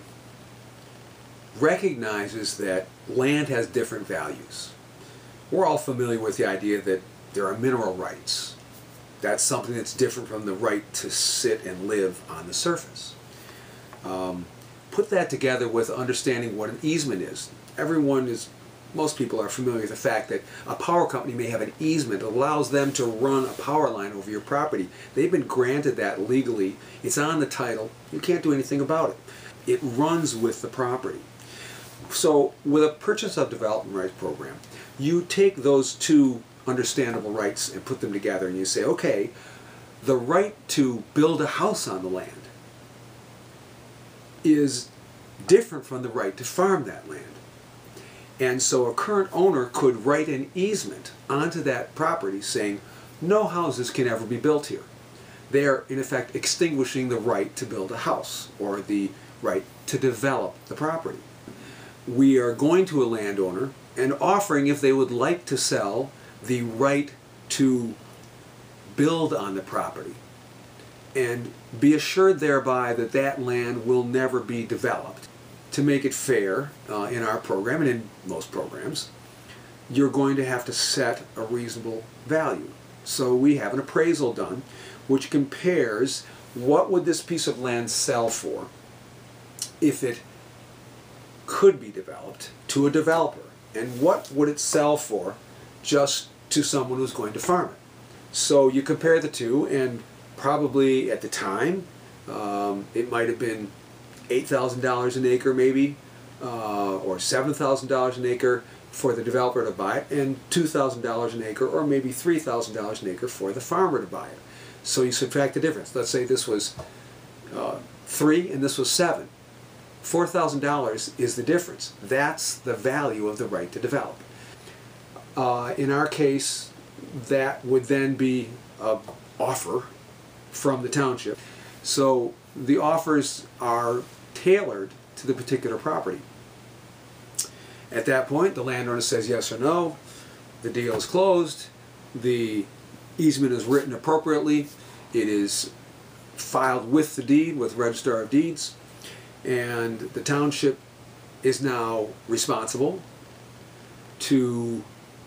recognizes that land has different values. We're all familiar with the idea that there are mineral rights. That's something that's different from the right to sit and live on the surface. Um, put that together with understanding what an easement is. Everyone is most people are familiar with the fact that a power company may have an easement that allows them to run a power line over your property. They've been granted that legally. It's on the title. You can't do anything about it. It runs with the property. So with a purchase of development rights program, you take those two understandable rights and put them together and you say, okay, the right to build a house on the land is different from the right to farm that land. And so a current owner could write an easement onto that property saying, no houses can ever be built here. They are, in effect, extinguishing the right to build a house or the right to develop the property. We are going to a landowner and offering if they would like to sell the right to build on the property and be assured thereby that that land will never be developed. To make it fair uh, in our program and in most programs, you're going to have to set a reasonable value. So we have an appraisal done which compares what would this piece of land sell for if it could be developed to a developer, and what would it sell for just to someone who's going to farm it. So you compare the two, and probably at the time um, it might have been eight thousand dollars an acre maybe, uh, or seven thousand dollars an acre for the developer to buy it, and two thousand dollars an acre or maybe three thousand dollars an acre for the farmer to buy it. So you subtract the difference. Let's say this was uh, three and this was seven. four thousand dollars is the difference. That's the value of the right to develop. Uh, in our case, that would then be an offer from the township. So the offers are tailored to the particular property. At that point, the landowner says yes or no, the deal is closed, the easement is written appropriately, it is filed with the deed, with Register of Deeds, and the township is now responsible to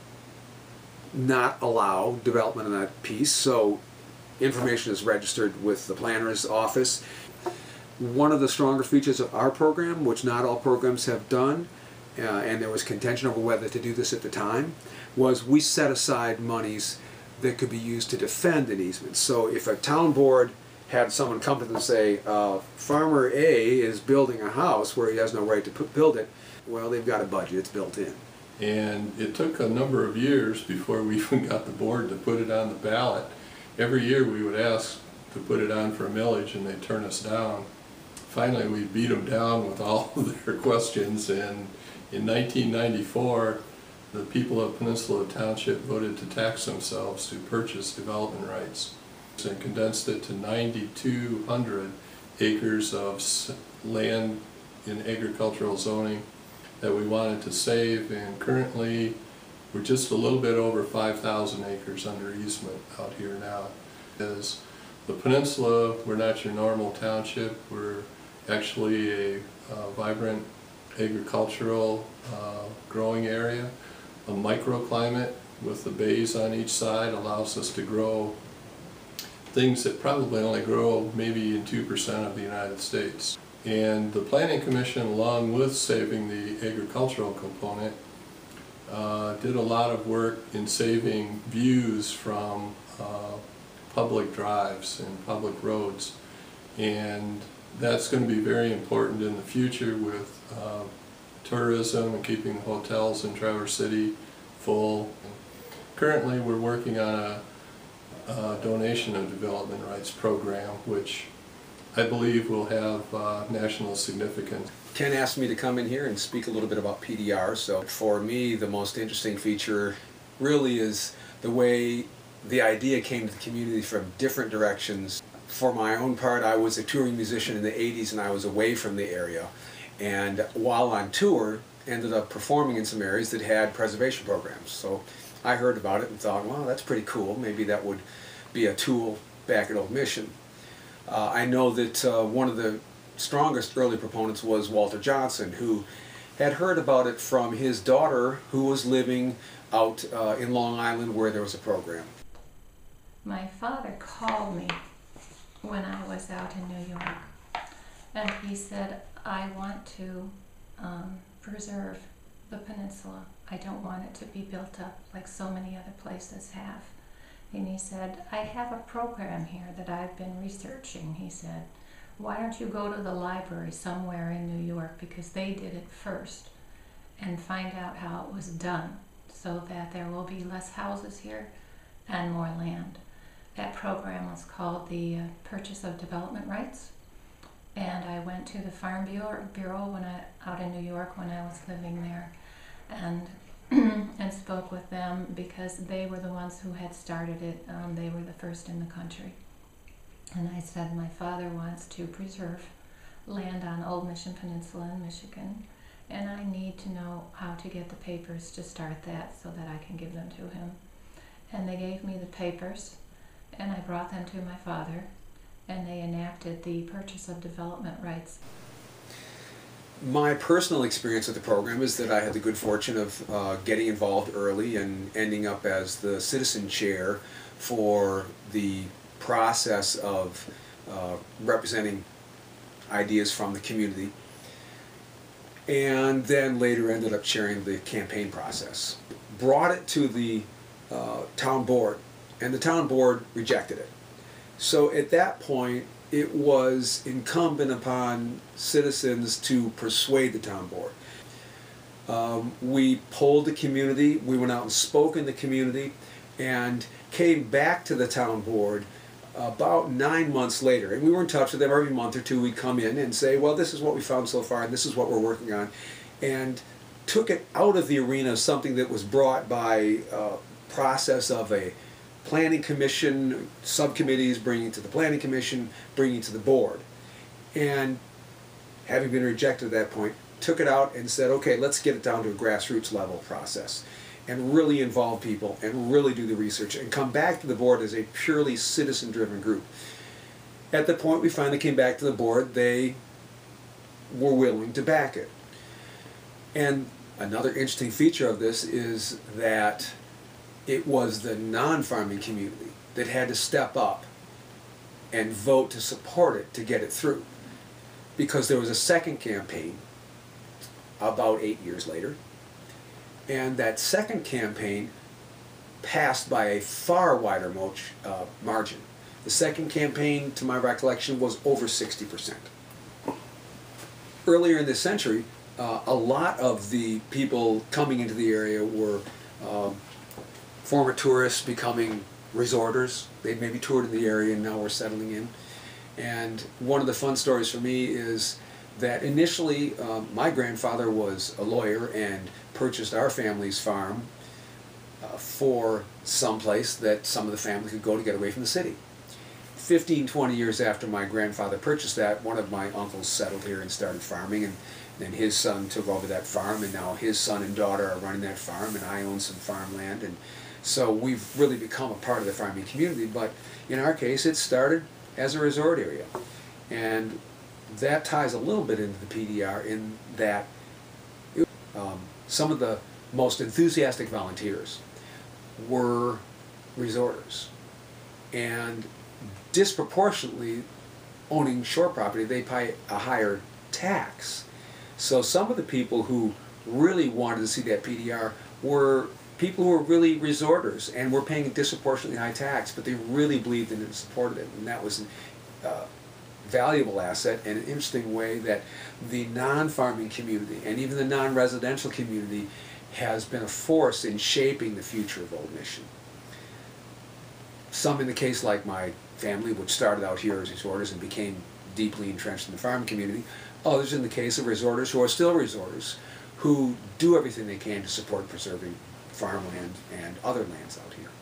not allow development of that piece. So information is registered with the planner's office. One of the stronger features of our program, which not all programs have done, uh, and there was contention over whether to do this at the time, was we set aside monies that could be used to defend an easement. So if a town board had someone come to them and say, uh, Farmer A is building a house where he has no right to put, build it, well, they've got a budget, it's built in. And it took a number of years before we even got the board to put it on the ballot. Every year we would ask to put it on for a millage and they'd turn us down. Finally we beat them down with all of their questions, and in nineteen ninety-four the people of Peninsula Township voted to tax themselves to purchase development rights and condensed it to ninety-two hundred acres of land in agricultural zoning that we wanted to save, and currently we're just a little bit over five thousand acres under easement out here now. As the peninsula, we're not your normal township, we're actually a uh, vibrant agricultural uh, growing area. A microclimate with the bays on each side allows us to grow things that probably only grow maybe in two percent of the United States. And the Planning Commission, along with saving the agricultural component, uh, did a lot of work in saving views from uh, public drives and public roads. And that's going to be very important in the future with uh, tourism and keeping the hotels in Traverse City full. Currently we're working on a, a donation of development rights program, which I believe will have uh, national significance. Ken asked me to come in here and speak a little bit about P D R, so for me the most interesting feature really is the way the idea came to the community from different directions. For my own part, I was a touring musician in the eighties and I was away from the area, and while on tour ended up performing in some areas that had preservation programs. So I heard about it and thought, well, that's pretty cool, maybe that would be a tool back at Old Mission. Uh, I know that uh, one of the strongest early proponents was Walter Johnson, who had heard about it from his daughter who was living out uh, in Long Island where there was a program. My father called me when I was out in New York, and he said, I want to um, preserve the peninsula. I don't want it to be built up like so many other places have. And he said, I have a program here that I've been researching. He said, why don't you go to the library somewhere in New York, because they did it first, and find out how it was done so that there will be less houses here and more land. That program was called the uh, Purchase of Development Rights. And I went to the Farm Bureau, Bureau when I, out in New York when I was living there, and and spoke with them because they were the ones who had started it. Um, they were the first in the country. And I said, my father wants to preserve land on Old Mission Peninsula in Michigan, and I need to know how to get the papers to start that so that I can give them to him. And they gave me the papers, and I brought them to my father, and they enacted the Purchase of Development Rights. My personal experience with the program is that I had the good fortune of uh, getting involved early and ending up as the citizen chair for the process of uh, representing ideas from the community, and then later ended up chairing the campaign process. Brought it to the uh, town board, and the town board rejected it. So at that point, it was incumbent upon citizens to persuade the town board. Um, we polled the community, we went out and spoke in the community, and came back to the town board about nine months later. And we were in touch with them every month or two. We'd come in and say, well, this is what we found so far, and this is what we're working on. And took it out of the arena of something that was brought by uh, process of a planning commission, subcommittees bringing to the planning commission, bringing to the board. And having been rejected at that point, took it out and said, okay, let's get it down to a grassroots level process and really involve people and really do the research and come back to the board as a purely citizen-driven group. At the point we finally came back to the board, they were willing to back it. And another interesting feature of this is that it was the non-farming community that had to step up and vote to support it to get it through. Because there was a second campaign about eight years later, and that second campaign passed by a far wider mo uh, margin. The second campaign, to my recollection, was over sixty percent. Earlier in this century, uh, a lot of the people coming into the area were um, former tourists becoming resorters. They'd maybe toured in the area and now were settling in. And one of the fun stories for me is that initially um, my grandfather was a lawyer and purchased our family's farm uh, for someplace that some of the family could go to get away from the city. fifteen, twenty years after my grandfather purchased that, one of my uncles settled here and started farming, and then his son took over that farm, and now his son and daughter are running that farm, and I own some farmland. And so we've really become a part of the farming community, but in our case it started as a resort area. And that ties a little bit into the P D R in that um, some of the most enthusiastic volunteers were resorters. And disproportionately, owning shore property, they pay a higher tax. So some of the people who really wanted to see that P D R were people who were really resorters and were paying a disproportionately high tax, but they really believed in it and supported it. And that was a uh, valuable asset and an interesting way that the non-farming community and even the non-residential community has been a force in shaping the future of Old Mission. Some in the case like my family, which started out here as resorters and became deeply entrenched in the farming community. Others in the case of resorters who are still resorters, who do everything they can to support preserving farmland and other lands out here.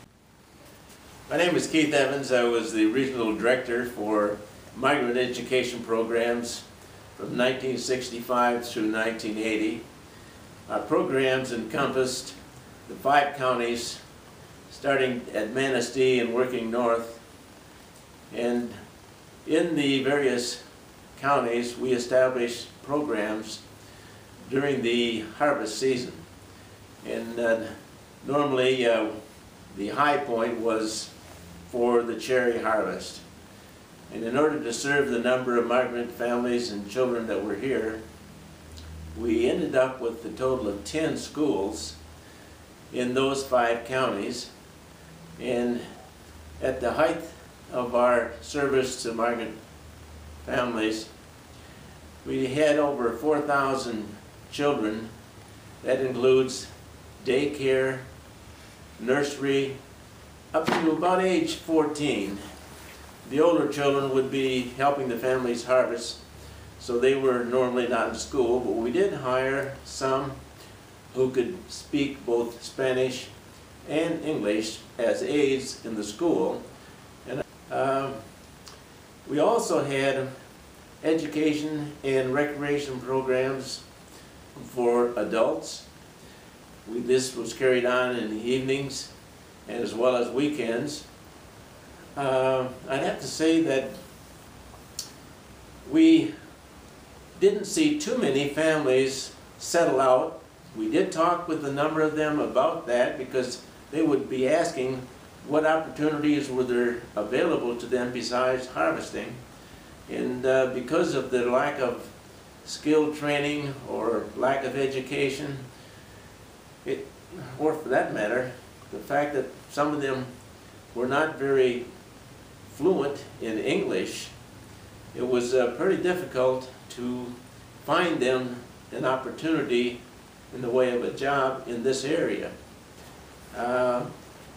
My name is Keith Evans. I was the regional director for migrant education programs from nineteen sixty-five through nineteen eighty. Our programs encompassed the five counties, starting at Manistee and working north. And in the various counties, we established programs during the harvest season. And uh, normally, uh, the high point was for the cherry harvest. And in order to serve the number of migrant families and children that were here, we ended up with a total of ten schools in those five counties. And at the height of our service to migrant families, we had over four thousand children. That includes daycare, nursery, up to about age fourteen. The older children would be helping the families harvest, so they were normally not in school, but we did hire some who could speak both Spanish and English as aides in the school. And uh, we also had education and recreation programs for adults. We, this was carried on in the evenings and as well as weekends. Uh, I'd have to say that we didn't see too many families settle out. We did talk with a number of them about that because they would be asking what opportunities were there available to them besides harvesting. And uh, because of the lack of skilled training or lack of education, it, or for that matter, the fact that some of them were not very fluent in English, it was uh, pretty difficult to find them an opportunity in the way of a job in this area. Uh,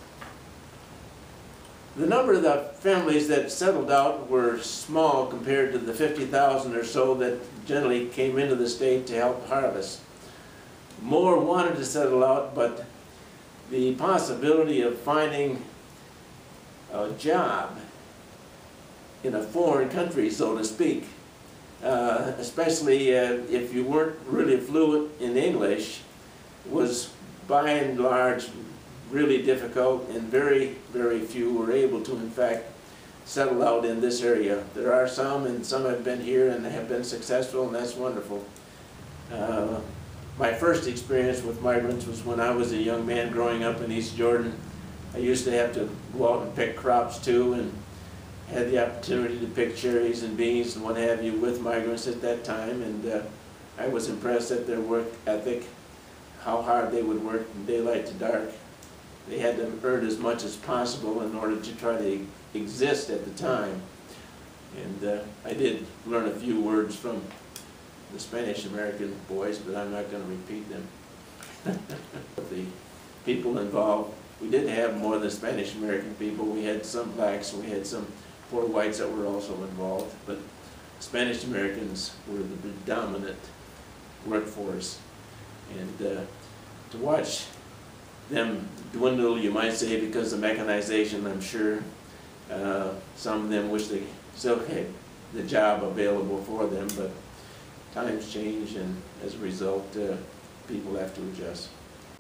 the number of the families that settled out were small compared to the fifty thousand or so that generally came into the state to help harvest. More wanted to settle out, but the possibility of finding a job in a foreign country, so to speak, uh, especially uh, if you weren't really fluent in English, was by and large really difficult, and very, very few were able to, in fact, settle out in this area. There are some, and some have been here and have been successful, and that's wonderful. Uh, my first experience with migrants was when I was a young man growing up in East Jordan. I used to have to go out and pick crops too, and had the opportunity to pick cherries and beans and what have you with migrants at that time, and uh, I was impressed at their work ethic, how hard they would work from daylight to dark. They had to earn as much as possible in order to try to exist at the time. And uh, I did learn a few words from the Spanish-American boys, but I'm not going to repeat them. The people involved, we did have more than Spanish-American people. We had some blacks, we had some poor whites that were also involved, but Spanish Americans were the predominant workforce. And uh, to watch them dwindle, you might say, because of mechanization, I'm sure uh, some of them wish they still had the job available for them, but times change, and as a result, uh, people have to adjust.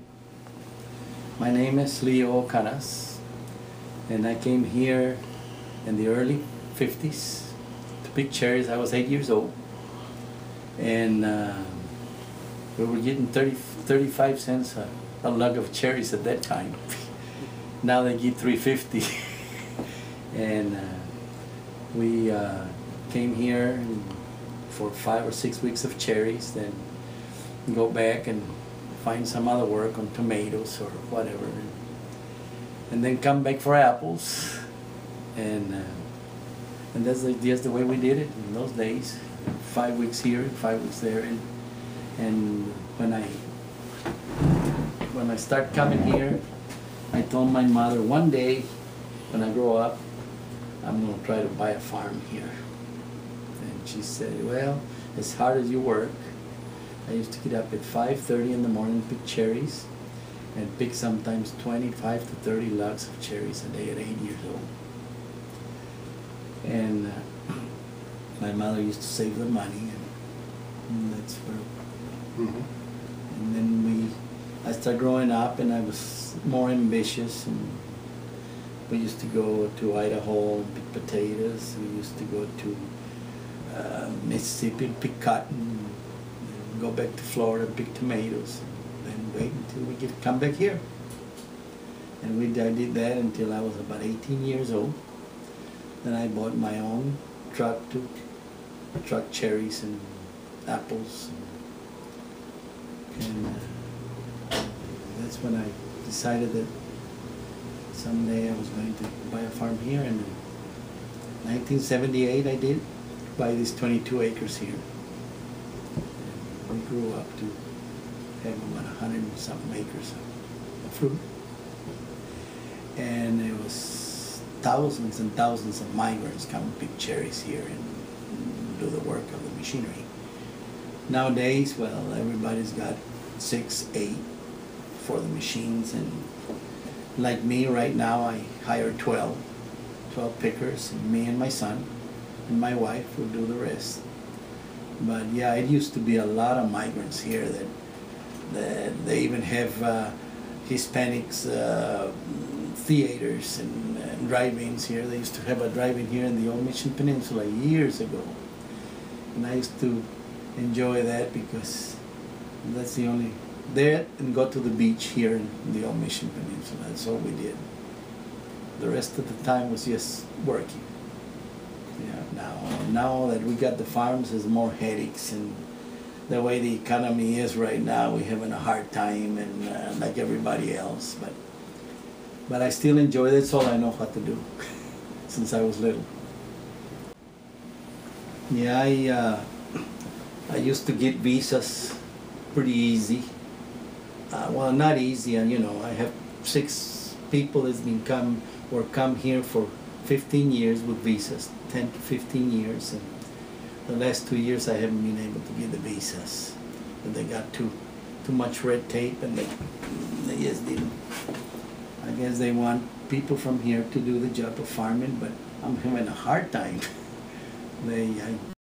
My name is Leo Canas, and I came here in the early fifties to pick cherries. I was eight years old, and uh, we were getting thirty, thirty-five cents a, a lug of cherries at that time. Now they get three fifty. And uh, we uh, came here for five or six weeks of cherries, then go back and find some other work on tomatoes or whatever, and then come back for apples. And uh, and that's the, that's the way we did it in those days. Five weeks here, five weeks there, and and when I when I start coming here, I told my mother one day when I grow up, I'm gonna try to buy a farm here. And she said, well, as hard as you work. I used to get up at five thirty in the morning, pick cherries, and pick sometimes twenty-five to thirty lugs of cherries a day at eight years old. And uh, my mother used to save the money, and, and that's where. Mm-hmm. And then we, I started growing up, and I was more ambitious, and we used to go to Idaho and pick potatoes. We used to go to uh, Mississippi and pick cotton, and go back to Florida and pick tomatoes, and then wait until we get come back here. And we I did that until I was about eighteen years old. Then I bought my own truck to truck cherries and apples. And uh, that's when I decided that someday I was going to buy a farm here, and in nineteen seventy-eight I did buy these twenty-two acres here. And we grew up to have about a hundred and something acres of fruit. And there was thousands and thousands of migrants come and pick cherries here and do the work of the machinery. Nowadays, well, everybody's got six, eight for the machines, and like me right now, I hire twelve, twelve pickers, and me and my son and my wife will do the rest. But yeah, it used to be a lot of migrants here that, that they even have uh, Hispanics uh, theaters and, and drive-ins here. They used to have a drive-in here in the Old Mission Peninsula years ago. And I used to enjoy that because that's the only, there and go to the beach here in the Old Mission Peninsula. That's all we did. The rest of the time was just working. Yeah, now, now that we got the farms, there's more headaches, and the way the economy is right now, we're having a hard time, and uh, like everybody else. But, but I still enjoy it. That's all I know how to do since I was little. Yeah, I, uh, I used to get visas pretty easy. Uh, well, not easy, and you know, I have six people that's been come or come here for fifteen years with visas, ten to fifteen years, and the last two years I haven't been able to get the visas. And they got too too much red tape, and they they just didn't. I guess they want people from here to do the job of farming, but I'm having a hard time. they I,